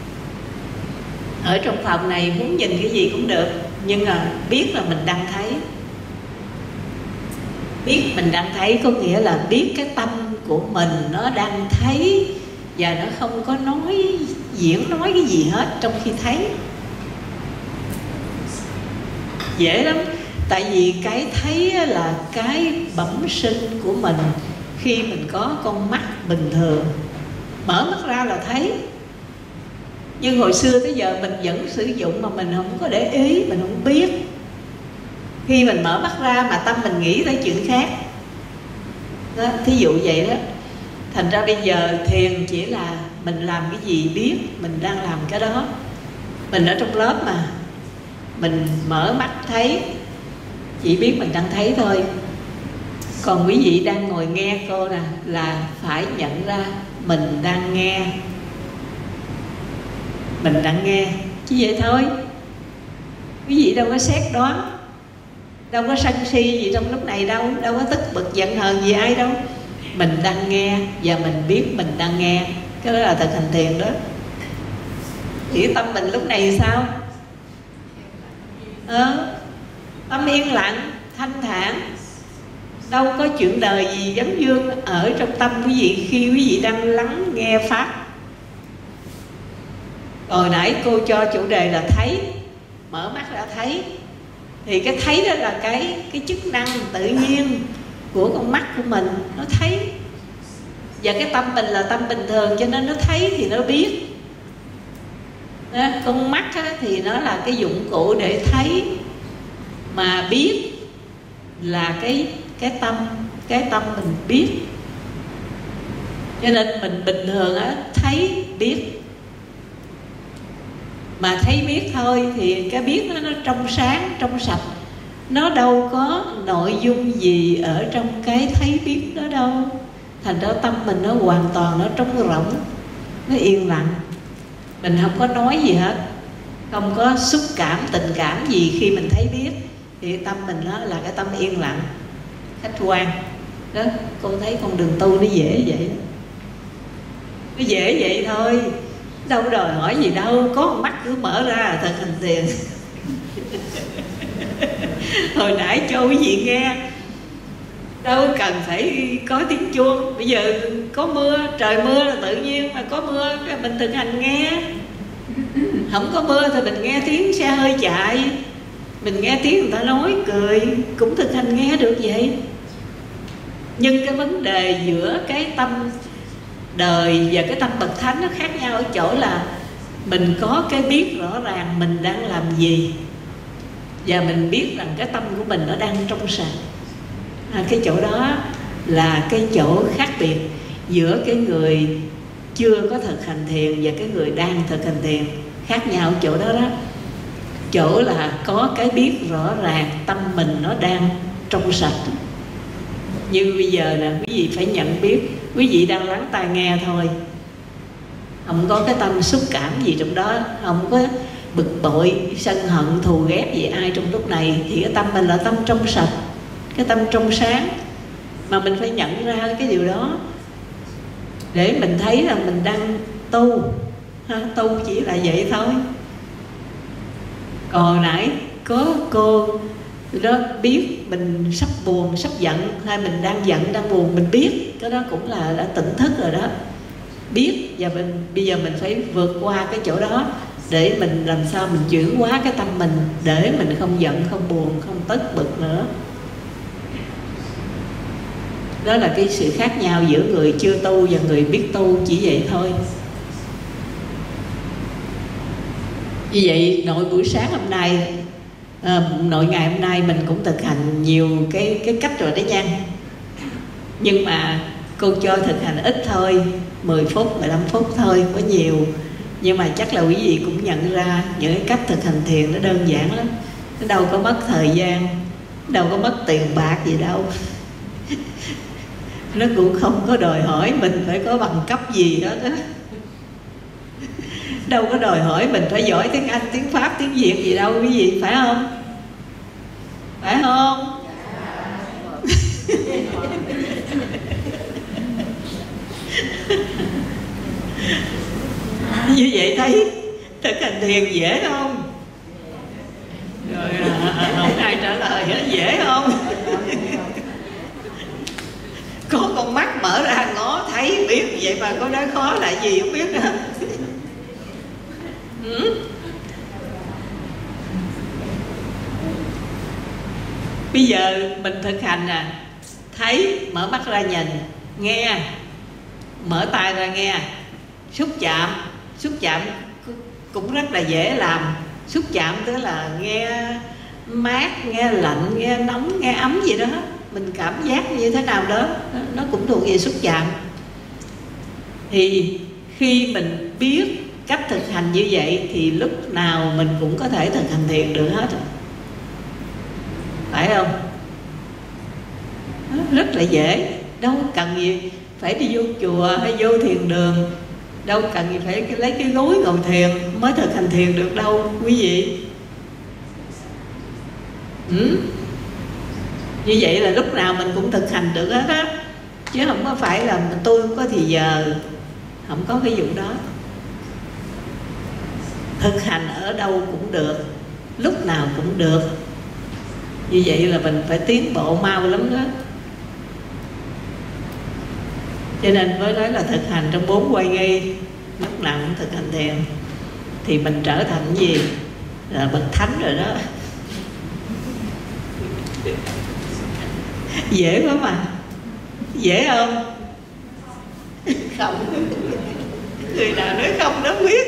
Ở trong phòng này muốn nhìn cái gì cũng được, nhưng mà biết là mình đang thấy. Biết mình đang thấy có nghĩa là biết cái tâm của mình nó đang thấy, và nó không có diễn nói cái gì hết trong khi thấy. Dễ lắm. Tại vì cái thấy là cái bẩm sinh của mình. Khi mình có con mắt bình thường, mở mắt ra là thấy. Nhưng hồi xưa tới giờ mình vẫn sử dụng mà mình không có để ý, mình không biết. Khi mình mở mắt ra mà tâm mình nghĩ tới chuyện khác đó, thí dụ vậy đó. Thành ra bây giờ thiền chỉ là mình làm cái gì biết, mình đang làm cái đó. Mình ở trong lớp mà, mình mở mắt thấy, chỉ biết mình đang thấy thôi. Còn quý vị đang ngồi nghe cô nè, là phải nhận ra mình đang nghe. Mình đang nghe, chỉ vậy thôi. Quý vị đâu có xét đoán, đâu có sân si gì trong lúc này đâu, đâu có tức bực giận hờn gì ai đâu. Mình đang nghe và mình biết mình đang nghe. Cái đó là thực hành thiền đó. Thì tâm mình lúc này sao? Tâm yên lặng, thanh thản, đâu có chuyện đời gì vấn vương ở trong tâm quý vị khi quý vị đang lắng nghe pháp. Hồi nãy cô cho chủ đề là thấy, mở mắt ra thấy. Thì cái thấy đó là cái chức năng tự nhiên của con mắt của mình, nó thấy. Và cái tâm mình là tâm bình thường, cho nên nó thấy thì nó biết. Đó, con mắt thì nó là cái dụng cụ để thấy, mà biết là cái tâm mình biết. Cho nên mình bình thường thấy biết, mà thấy biết thôi thì cái biết nó trong sáng, trong sạch. Nó đâu có nội dung gì ở trong cái thấy biết đó đâu. Thành ra tâm mình nó hoàn toàn nó trống rỗng, nó yên lặng. Mình không có nói gì hết, không có xúc cảm, tình cảm gì khi mình thấy biết. Thì tâm mình đó là cái tâm yên lặng, khách quan. Đó, cô thấy con đường tu nó dễ vậy. Nó dễ vậy thôi, đâu đòi hỏi gì đâu. Có một mắt cứ mở ra là thực hành thiền. Hồi nãy cho quý vị nghe, đâu cần phải có tiếng chuông. Bây giờ có mưa, trời mưa là tự nhiên mà có mưa mình thực hành nghe. Không có mưa thì mình nghe tiếng xe hơi chạy, mình nghe tiếng người ta nói cười, cũng thực hành nghe được vậy. Nhưng cái vấn đề giữa cái tâm đời và cái tâm bậc thánh nó khác nhau ở chỗ là mình có cái biết rõ ràng mình đang làm gì, và mình biết rằng cái tâm của mình nó đang trong sạch. Cái chỗ đó là cái chỗ khác biệt giữa cái người chưa có thực hành thiền và cái người đang thực hành thiền. Khác nhau ở chỗ đó đó. Chỗ là có cái biết rõ ràng tâm mình nó đang trong sạch. Như bây giờ là quý vị phải nhận biết, quý vị đang lắng tai nghe thôi, không có cái tâm xúc cảm gì trong đó, không có bực bội, sân hận, thù ghét gì ai trong lúc này. Thì cái tâm mình là tâm trong sạch, cái tâm trong sáng. Mà mình phải nhận ra cái điều đó để mình thấy là mình đang tu. Tu chỉ là vậy thôi. Còn nãy có cô đó biết mình sắp buồn, sắp giận, hay mình đang giận, đang buồn, mình biết. Cái đó cũng là đã tỉnh thức rồi đó. Biết, và bây giờ mình phải vượt qua cái chỗ đó để mình làm sao mình chuyển hóa cái tâm mình, để mình không giận, không buồn, không tức bực nữa. Đó là cái sự khác nhau giữa người chưa tu và người biết tu, chỉ vậy thôi. Như vậy nội buổi sáng hôm nay, nội ngày hôm nay mình cũng thực hành nhiều cái cách rồi đấy nha. Nhưng mà cô cho thực hành ít thôi, 10 phút, 15 phút thôi, có nhiều. Nhưng mà chắc là quý vị cũng nhận ra những cái cách thực hành thiền nó đơn giản lắm. Nó đâu có mất thời gian, đâu có mất tiền bạc gì đâu. Nó cũng không có đòi hỏi mình phải có bằng cấp gì hết á. Đâu có đòi hỏi mình phải giỏi tiếng Anh, tiếng Pháp, tiếng Việt gì đâu quý vị, phải không? Phải không? Như vậy thấy thực hành thiền dễ không? Rồi không ai trả lời hết, dễ không? Có con mắt mở ra ngó thấy biết vậy mà có nói khó là gì không biết nữa. Bây giờ mình thực hành nè, thấy, mở mắt ra nhìn, nghe, mở tai ra nghe, xúc chạm cũng rất là dễ làm. Xúc chạm tức là nghe mát, nghe lạnh, nghe nóng, nghe ấm gì đó, mình cảm giác như thế nào đó, nó cũng thuộc về xúc chạm. Thì khi mình biết cách thực hành như vậy thì lúc nào mình cũng có thể thực hành thiền được hết, phải không? Rất là dễ, đâu cần gì phải đi vô chùa hay vô thiền đường, đâu cần gì phải lấy cái gối ngồi thiền mới thực hành thiền được đâu quý vị. Như vậy là lúc nào mình cũng thực hành được hết á, chứ không có phải là tôi không có thì giờ không có cái vụ đó. Thực hành ở đâu cũng được, lúc nào cũng được. Như vậy là mình phải tiến bộ mau lắm đó. Cho nên mới nói là thực hành trong 4 quay nghi, lúc nào cũng thực hành thiền, thì mình trở thành gì? Là bậc thánh rồi đó. Dễ quá mà. Dễ không? Không. Người nào nói không đó biết.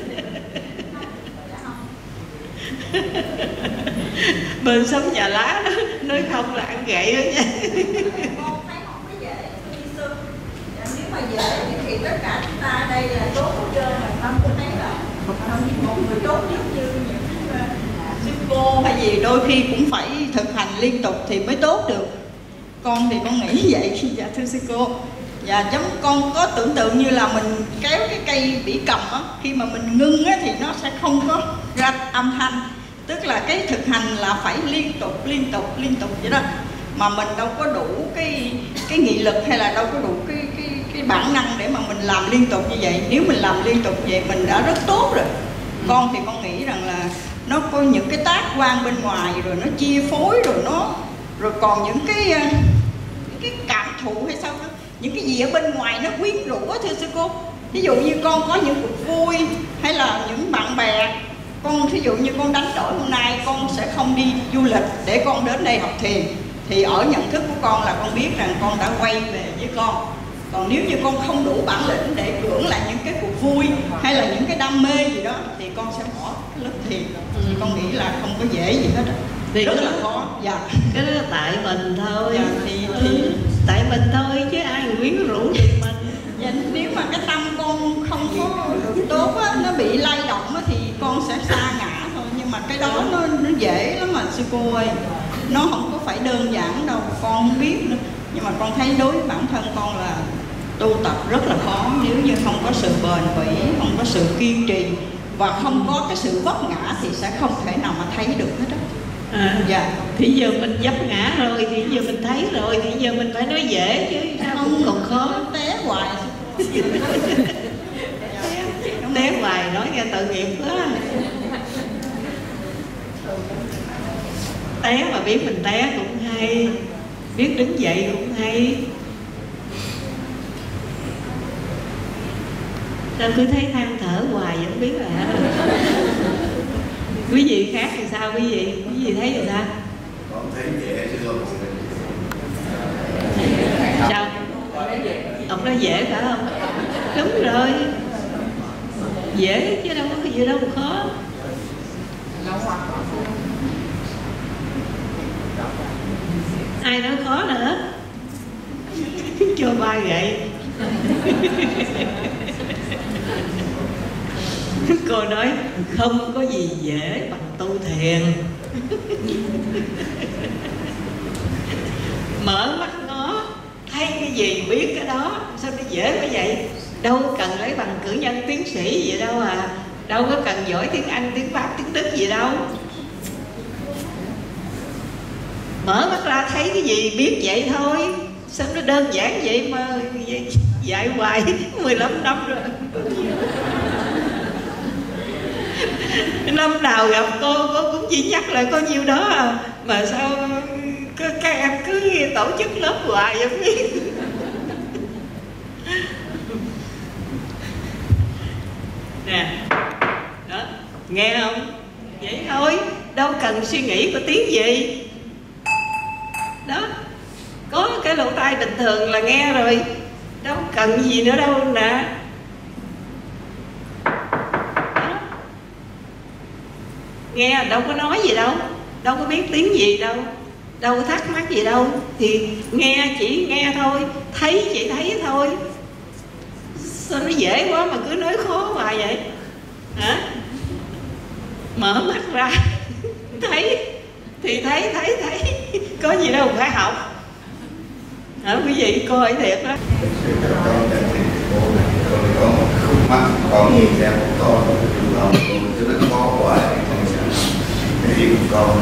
Bên sống nhà lá đó nói không là ăn gậy đó nha. Nếu mà dễ thì tất cả chúng ta đây là tốt hết trơn, là Tâm tôi thấy là một người tốt nhất như những sư cô hay gì đôi khi cũng phải thực hành liên tục thì mới tốt được. Con thì con nghĩ vậy. Dạ thưa sư cô. Dạ giống con có tưởng tượng như là mình kéo cái cây bỉ cầm á, khi mà mình ngưng á thì nó sẽ không có ra âm thanh. Tức là cái thực hành là phải liên tục vậy đó. Mà mình đâu có đủ cái nghị lực hay là đâu có đủ cái bản năng để mà mình làm liên tục như vậy. Nếu mình làm liên tục vậy mình đã rất tốt rồi. Con thì con nghĩ rằng là nó có những cái tác quan bên ngoài rồi nó chia phối rồi còn những cái cảm thụ hay sao đó, những cái gì ở bên ngoài nó quyến rũ quá thưa sư cô. Ví dụ như con có những cuộc vui hay là những bạn bè, con thí dụ như con đánh đổi hôm nay con sẽ không đi du lịch để con đến đây học thiền, thì ở nhận thức của con là con biết rằng con đã quay về với con. Còn nếu như con không đủ bản lĩnh để hưởng lại những cái cuộc vui hay là những cái đam mê gì đó thì con sẽ bỏ cái lớp thiền. Thì con nghĩ là không có dễ gì hết. Thì rất là khó. Dạ. Cái đó là tại mình thôi. Dạ, thì tại mình thôi chứ ai quyến rũ được mình. Dạ, nếu mà cái tâm con không có tốt á, nó bị lay động á, thì con sẽ sa ngã thôi. Nhưng mà cái đó nó dễ lắm mà sư cô ơi. Nó không có phải đơn giản đâu, con không biết nữa. Nhưng mà con thấy đối với bản thân con là tu tập rất là khó. Nếu như không có sự bền bỉ, không có sự kiên trì và không có cái sự vấp ngã thì sẽ không thể nào mà thấy được hết á. Dạ. Thì giờ mình vấp ngã rồi, thì giờ mình thấy rồi, thì giờ mình phải nói dễ chứ sao cũng còn khó. Té hoài. Té hoài nói nghe tội nghiệp quá. Té mà biết mình té cũng hay, biết đứng dậy cũng hay. Sao cứ thấy than thở hoài vẫn biết là quý vị khác thì sao quý vị thấy thì sao? Con thấy dễ chứ không. Sao? Ông nói dễ phải không? Đúng rồi. Dễ chứ đâu có cái gì đâu khó. Ai nói khó nữa? Cho ba gậy. Cô nói không có gì dễ bằng tu thiền. Mở mắt ngó, thấy cái gì biết cái đó. Sao nó dễ quá vậy? Đâu cần lấy bằng cử nhân tiến sĩ gì đâu à. Đâu có cần giỏi tiếng Anh, tiếng Pháp, tiếng Đức gì đâu. Mở mắt ra thấy cái gì biết vậy thôi. Sao nó đơn giản vậy mà dạy hoài 15 năm rồi. Năm nào gặp cô cũng chỉ nhắc lại có nhiêu đó à. Mà sao các em cứ tổ chức lớp hoài vậy biết. Nè, đó, nghe không? Vậy thôi, đâu cần suy nghĩ có tiếng gì. Đó, có cái lỗ tai bình thường là nghe rồi, đâu cần gì nữa đâu nè. Đó. Nghe đâu có nói gì đâu, đâu có biết tiếng gì đâu, đâu có thắc mắc gì đâu. Thì nghe chỉ nghe thôi, thấy chỉ thấy thôi. Sao nó dễ quá mà cứ nói khó hoài vậy hả? Mở mắt ra thấy thì thấy có gì đâu phải học hả quý vị? Cô hỏi thiệt đó. Con có một khúc mắc, con nhìn xem con có cái trường hợp con rất khó hoài, con sẽ cái gì của con.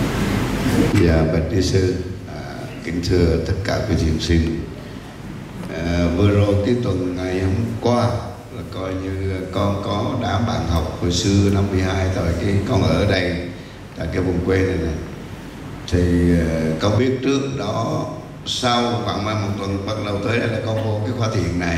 Dạ bạch ni sư, kính thưa tất cả quý thiền sinh. Vừa rồi cái tuần ngày hôm qua là coi như con có đám bạn học hồi xưa năm 12 rồi, cái con ở đây tại cái vùng quê này này, thì con biết trước đó sau khoảng một tuần bắt đầu tới đây là con vô cái khóa thiền này.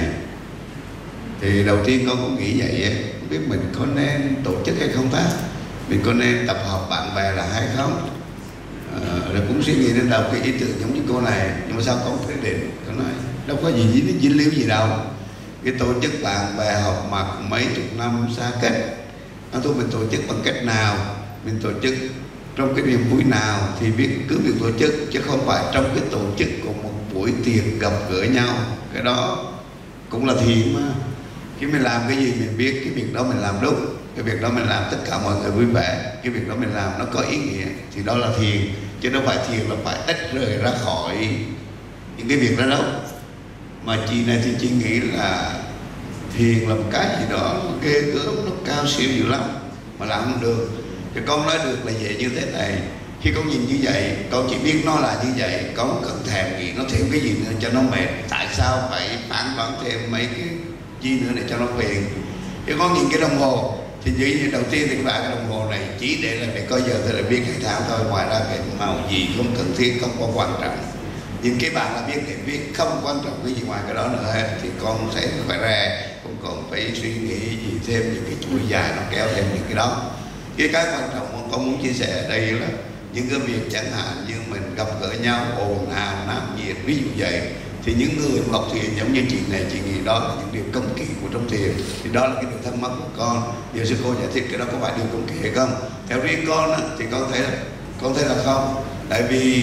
Thì đầu tiên con cũng nghĩ vậy ấy, không biết mình có nên tổ chức hay không ta, mình có nên tập hợp bạn bè là hay không. Rồi cũng suy nghĩ đến đầu cái ý tưởng giống như cô này, nhưng mà sao con quyết định, con nói đâu có gì dính líu gì đâu, cái tổ chức bạn bè học mặt mấy chục năm xa cách, thôi mình tổ chức bằng cách nào, mình tổ chức trong cái niềm vui nào thì biết cứ việc tổ chức, chứ không phải trong cái tổ chức của một buổi tiệc gặp gỡ nhau. Cái đó cũng là thiền mà. Khi mình làm cái gì mình biết cái việc đó mình làm đúng, cái việc đó mình làm tất cả mọi người vui vẻ, cái việc đó mình làm nó có ý nghĩa, thì đó là thiền. Chứ đâu phải thiền là phải tách rời ra khỏi những cái việc đó đâu. Mà chị này thì chị nghĩ là thiền là một cái gì đó nó ghê gớm, nó cao siêu dữ lắm mà làm không được. Thì con nói được là vậy như thế này, khi con nhìn như vậy con chỉ biết nó là như vậy, con không cần thèm nghĩ nó thêm cái gì nữa cho nó mệt. Tại sao phải phán đoán thêm mấy cái gì nữa để cho nó phiền. Thì con nhìn cái đồng hồ thì dĩ nhiên đầu tiên thì cái đồng hồ này chỉ để là để coi giờ thôi, là biết ngày tháng thôi, ngoài ra cái màu gì không cần thiết, không có quan trọng. Nhưng cái bạn là biết để viết, không quan trọng cái gì ngoài cái đó nữa hết, thì con sẽ phải ra, cũng còn phải suy nghĩ gì thêm những cái chuỗi dài nó kéo thêm những cái đó. Cái quan trọng mà con muốn chia sẻ ở đây là những cái việc chẳng hạn như mình gặp gỡ nhau ồn ào náo nhiệt, ví dụ vậy, thì những người học thiền giống như chị này, chị nghĩ đó là những điều cấm kỵ của trong thiền, thì đó là cái điều thắc mắc của con. Điều sư cô giải thích cái đó có phải điều cấm kỵ hay không? Theo riêng con á, thì con thấy là không, tại vì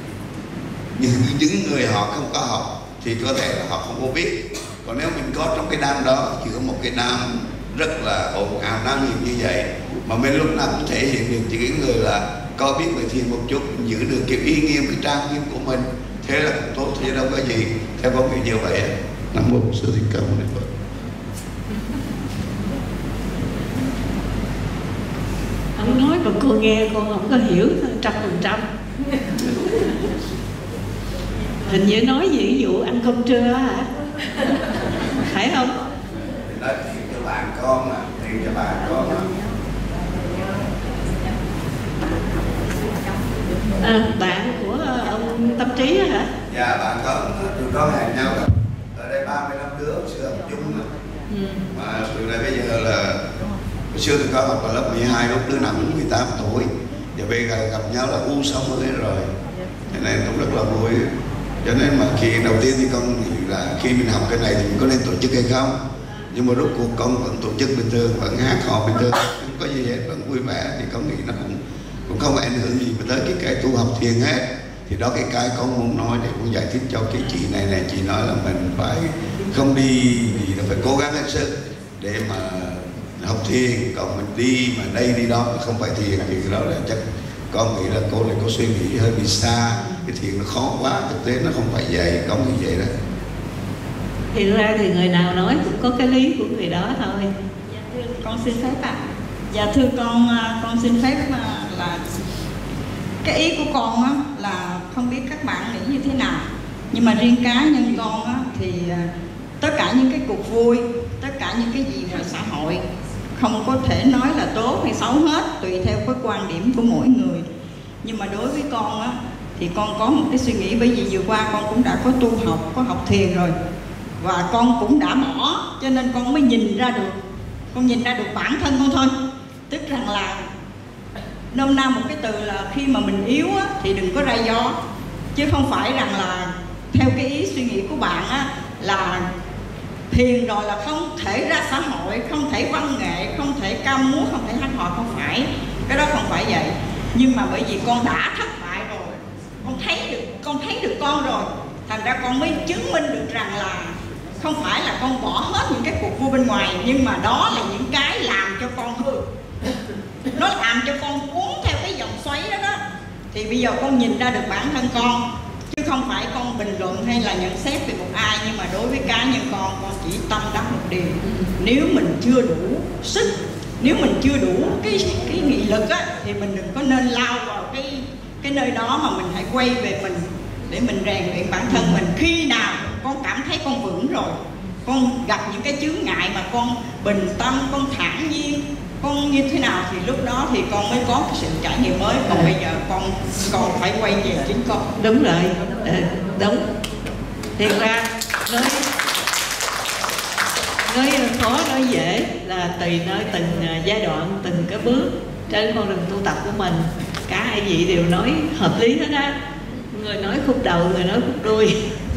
những người họ không có học thì có thể là họ không có biết. Còn nếu mình có trong cái đám đó, giữa một cái đám rất là ồn ào náo nhiệt như vậy, mà mình lúc nào cũng thể hiện được những cái người là có biết về thiền một chút, giữ được cái uy nghiêm, cái trang nghiêm của mình, thế là cũng tốt, thế đâu có gì. Theo con nghĩ như vậy. Nam mô Bổn Sư Thích Ca Mâu Ni Phật. Ông nói mà cô nghe con không có hiểu 100%. Hình như nói gì ví dụ ăn cơm trưa hả? Phải không? Nói thiền cho bạn con mà, thiền cho bạn con mà. Bạn của ông Tâm Trí hả? Dạ, bạn tụi con hẹn nhau ở đây 35 đứa xưa học chung mà. Mà từ đây bây giờ là hồi xưa tụi con học ở lớp 12, lúc đứa nào cũng 18 tuổi, giờ bây giờ gặp nhau là U60 rồi, cho nên cũng rất là vui. Cho nên mà khi đầu tiên thì con nghĩ là khi mình học cái này thì mình có nên tổ chức hay không, nhưng mà rốt cuộc con vẫn tổ chức bình thường, vẫn hát hò bình thường, không có gì hết, vẫn vui vẻ, thì con nghĩ nó cũng không có ảnh hưởng gì tới cái tu học thiền hết. Thì đó cái con muốn nói để muốn giải thích cho cái chị này, chị nói là mình phải không đi gì là phải cố gắng hết sức để mà học thiền, còn mình đi mà đây đi đó mà không phải thiền thì cái đó là chắc con nghĩ là cô này có suy nghĩ hơi bị xa, cái thiền nó khó quá, thực tế nó không phải vậy, con nghĩ vậy đó. Thì ra thì người nào nói cũng có cái lý của người đó thôi. Dạ thưa con xin phép ạ. Dạ thưa con xin phép là cái ý của con á, là không biết các bạn nghĩ như thế nào, nhưng mà riêng cá nhân con á, thì tất cả những cái cuộc vui, tất cả những cái gì ngoài xã hội không có thể nói là tốt hay xấu hết, tùy theo cái quan điểm của mỗi người. Nhưng mà đối với con á, thì con có một cái suy nghĩ, bởi vì vừa qua con cũng đã có tu học, có học thiền rồi, và con cũng đã bỏ, cho nên con mới nhìn ra được, con nhìn ra được bản thân con thôi. Tức rằng là nôm na một cái từ là khi mà mình yếu á, thì đừng có ra gió, chứ không phải rằng là theo cái ý suy nghĩ của bạn á, là thiền rồi là không thể ra xã hội, không thể văn nghệ, không thể ca múa, không thể hát hò, không phải, cái đó không phải vậy. Nhưng mà bởi vì con đã thất bại rồi, con thấy được con rồi, thành ra con mới chứng minh được rằng là không phải là con bỏ hết những cái cuộc vui bên ngoài, nhưng mà đó là những cái làm cho con hư, nó làm cho con cuốn theo cái dòng xoáy đó đó. Thì bây giờ con nhìn ra được bản thân con, chứ không phải con bình luận hay là nhận xét về một ai. Nhưng mà đối với cá nhân con chỉ tâm đắc một điều, nếu mình chưa đủ sức, nếu mình chưa đủ cái nghị lực á, thì mình đừng có nên lao vào cái nơi đó, mà mình hãy quay về mình để mình rèn luyện bản thân mình. Khi nào con cảm thấy con vững rồi. Con gặp những cái chướng ngại mà con bình tâm, con thản nhiên, con như thế nào thì lúc đó thì con mới có cái sự trải nghiệm mới. Còn bây giờ con còn phải quay về chính con. Đúng rồi, đúng. Thiệt ra nói khó nói dễ là tùy nơi từng giai đoạn, từng cái bước trên con đường tu tập của mình. Cả hai vị đều nói hợp lý hết á. Người nói khúc đầu, người nói khúc đuôi.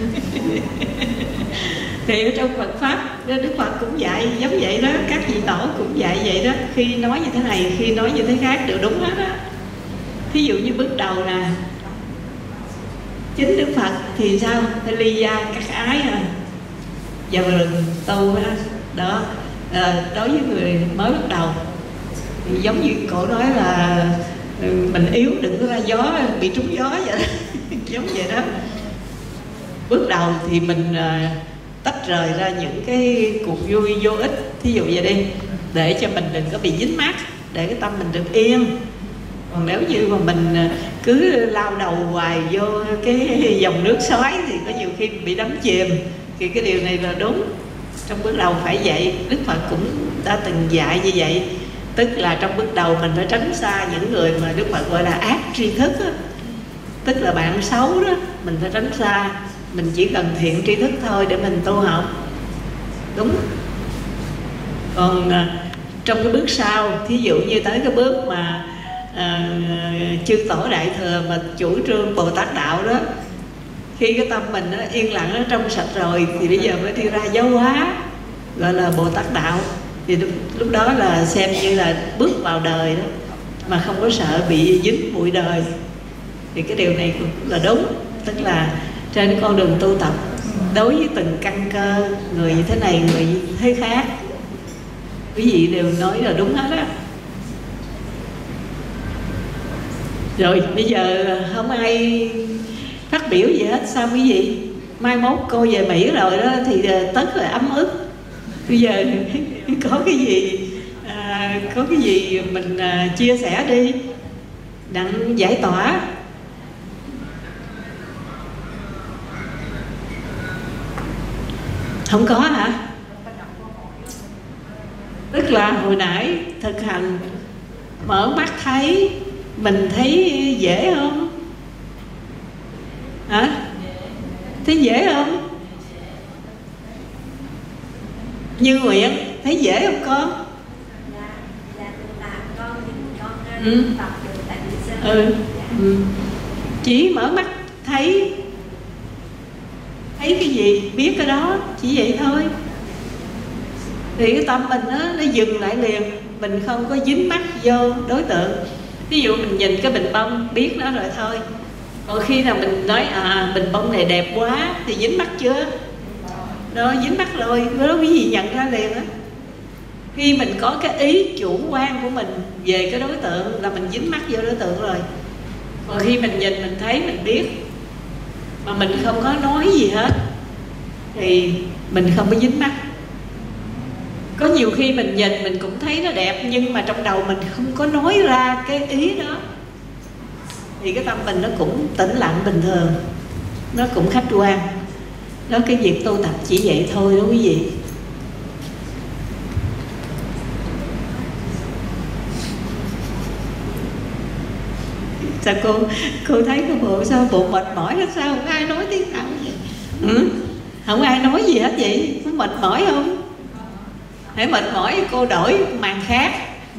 Thì ở trong Phật Pháp, Đức Phật cũng dạy giống vậy đó, các vị tổ cũng dạy vậy đó. Khi nói như thế này, khi nói như thế khác đều đúng hết á. Thí dụ như bước đầu nè, chính Đức Phật thì sao? Ly gia các ái vào rừng tu đó. Đối với người mới bắt đầu thì giống như cổ nói là mình yếu đừng có ra gió, bị trúng gió vậy đó. Giống vậy đó. Bước đầu thì mình tách rời ra những cái cuộc vui vô ích, thí dụ vậy đi, để cho mình đừng có bị dính mắc, để cái tâm mình được yên. Còn nếu như mà mình cứ lao đầu hoài vô cái dòng nước xoáy thì có nhiều khi bị đắm chìm. Thì cái điều này là đúng. Trong bước đầu phải vậy. Đức Phật cũng đã từng dạy như vậy. Tức là trong bước đầu mình phải tránh xa những người mà Đức Phật gọi là ác tri thức đó. Tức là bạn xấu đó, mình phải tránh xa. Mình chỉ cần thiện tri thức thôi để mình tu học. Đúng. Còn trong cái bước sau, thí dụ như tới cái bước mà chư tổ đại thừa mà chủ trương Bồ Tát đạo đó, khi cái tâm mình nó yên lặng, nó trong sạch rồi thì bây giờ mới đi ra giáo hóa, gọi là Bồ Tát đạo. Thì lúc đó là xem như là bước vào đời đó, mà không có sợ bị dính bụi đời. Thì cái điều này cũng là đúng. Tức là trên con đường tu tập, đối với từng căn cơ, người như thế này, người như thế khác, quý vị đều nói là đúng hết á. Rồi bây giờ không ai phát biểu gì hết, sao quý vị? Mai mốt cô về Mỹ rồi đó thì tất là ấm ức. Bây giờ có cái gì mình chia sẻ đi, đặng giải tỏa. Không có hả? Tức là hồi nãy thực hành mở mắt thấy, mình thấy dễ không? Hả? Thấy dễ không? Như Nguyện thấy dễ không con? Chỉ mở mắt thấy cái gì biết cái đó, chỉ vậy thôi. Thì cái tâm mình nó dừng lại liền, mình không có dính mắc vô đối tượng. Ví dụ mình nhìn cái bình bông biết nó rồi thôi. Còn khi nào mình nói bình bông này đẹp quá thì dính mắc chưa? Đó, dính mắc rồi, đó quý vị nhận ra liền á. Khi mình có cái ý chủ quan của mình về cái đối tượng là mình dính mắc vô đối tượng rồi. Còn khi mình nhìn, mình thấy, mình biết mà mình không có nói gì hết thì mình không có dính mắc. Có nhiều khi mình nhìn mình cũng thấy nó đẹp, nhưng mà trong đầu mình không có nói ra cái ý đó thì cái tâm mình nó cũng tĩnh lặng bình thường, nó cũng khách quan. Đó, cái việc tu tập chỉ vậy thôi đó quý vị. Sao cô thấy cái bộ sao bộ mệt mỏi hết, sao không ai nói tiếng nào vậy? Không ai nói gì hết vậy, có mệt mỏi không? Hãy mệt mỏi cô đổi màn khác.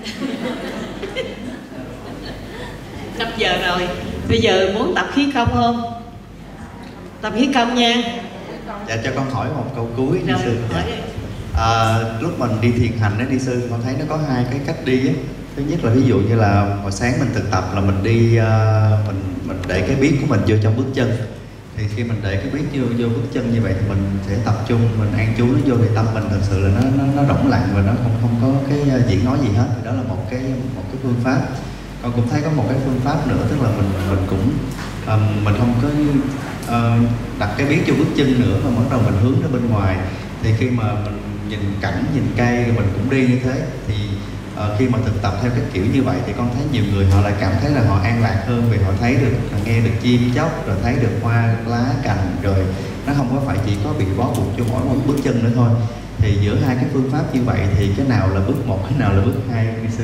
5 giờ rồi, bây giờ muốn tập khí công không? Tập khí công nha. Dạ, cho con hỏi một câu cuối đi sư. Lúc mình đi thiền hành đó đi sư, con thấy nó có hai cái cách đi á. Thứ nhất là ví dụ như là hồi sáng mình thực tập là mình đi mình để cái biết của mình vô trong bước chân. Thì khi mình để cái biết vô bước chân như vậy thì mình sẽ tập trung, mình an trú nó vô thì tâm mình thật sự là nó rỗng lặng và nó không có cái diễn nói gì hết. Thì đó là một cái phương pháp. Con cũng thấy có một cái phương pháp nữa, tức là mình cũng mình không có đặt cái biết vô bước chân nữa mà bắt đầu mình hướng ra bên ngoài. Thì khi mà mình nhìn cảnh, nhìn cây rồi mình cũng đi như thế thì khi mà thực tập theo cái kiểu như vậy thì con thấy nhiều người họ lại cảm thấy là họ an lạc hơn, vì họ thấy được, nghe được chim chóc, rồi thấy được hoa lá cành, rồi nó không có phải chỉ có bị bó buộc cho mỗi một bước chân nữa thôi. Thì giữa hai cái phương pháp như vậy thì cái nào là bước 1, cái nào là bước 2 ni sư?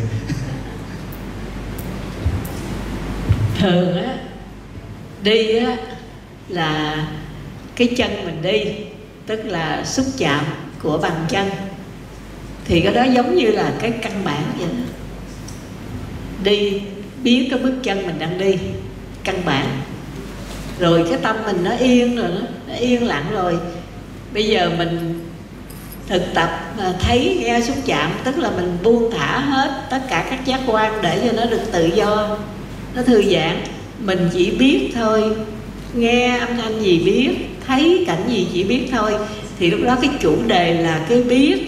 Thường á, đi á là cái chân mình đi, tức là xúc chạm của bàn chân, thì cái đó giống như là cái căn bản vậy đó. Đi biết cái bước chân mình đang đi, căn bản. Rồi cái tâm mình nó yên rồi, nó yên lặng rồi. Bây giờ mình thực tập thấy nghe xúc chạm, tức là mình buông thả hết tất cả các giác quan để cho nó được tự do, nó thư giãn. Mình chỉ biết thôi, nghe âm thanh gì biết, thấy cảnh gì chỉ biết thôi. Thì lúc đó cái chủ đề là cái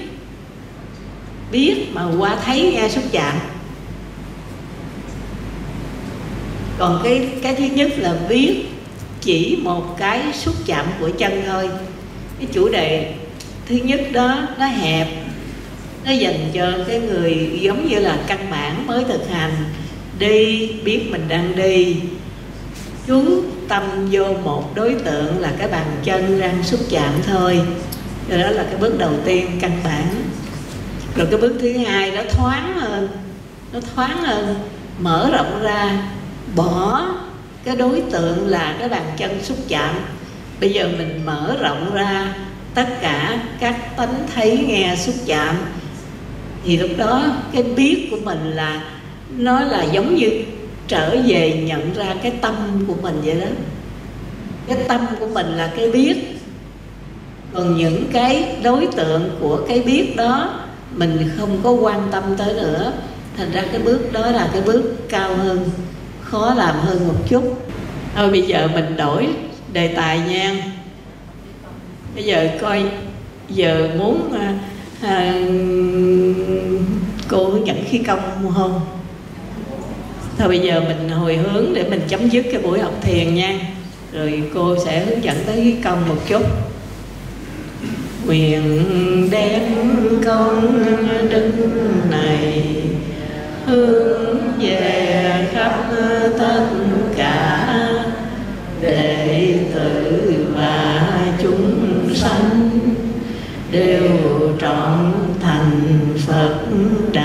biết mà qua thấy nghe xúc chạm. Còn cái thứ nhất là biết chỉ một cái xúc chạm của chân thôi. Cái chủ đề thứ nhất đó nó hẹp, nó dành cho cái người giống như là căn bản mới thực hành. Đi, biết mình đang đi, chú tâm vô một đối tượng là cái bàn chân đang xúc chạm thôi. Rồi đó là cái bước đầu tiên căn bản. Rồi cái bước thứ hai nó thoáng hơn, mở rộng ra, bỏ cái đối tượng là cái bàn chân xúc chạm. Bây giờ mình mở rộng ra tất cả các tánh thấy nghe xúc chạm, thì lúc đó cái biết của mình là nó là giống như trở về nhận ra cái tâm của mình vậy đó. Cái tâm của mình là cái biết, còn những cái đối tượng của cái biết đó mình không có quan tâm tới nữa. Thành ra cái bước đó là cái bước cao hơn, khó làm hơn một chút. Thôi bây giờ mình đổi đề tài nha. Bây giờ coi, giờ muốn cô hướng dẫn khí công không? Thôi bây giờ mình hồi hướng để mình chấm dứt cái buổi học thiền nha. Rồi cô sẽ hướng dẫn tới khí công một chút. Nguyện đem công đức này hướng về khắp tất cả đệ tử và chúng sanh đều trọn thành Phật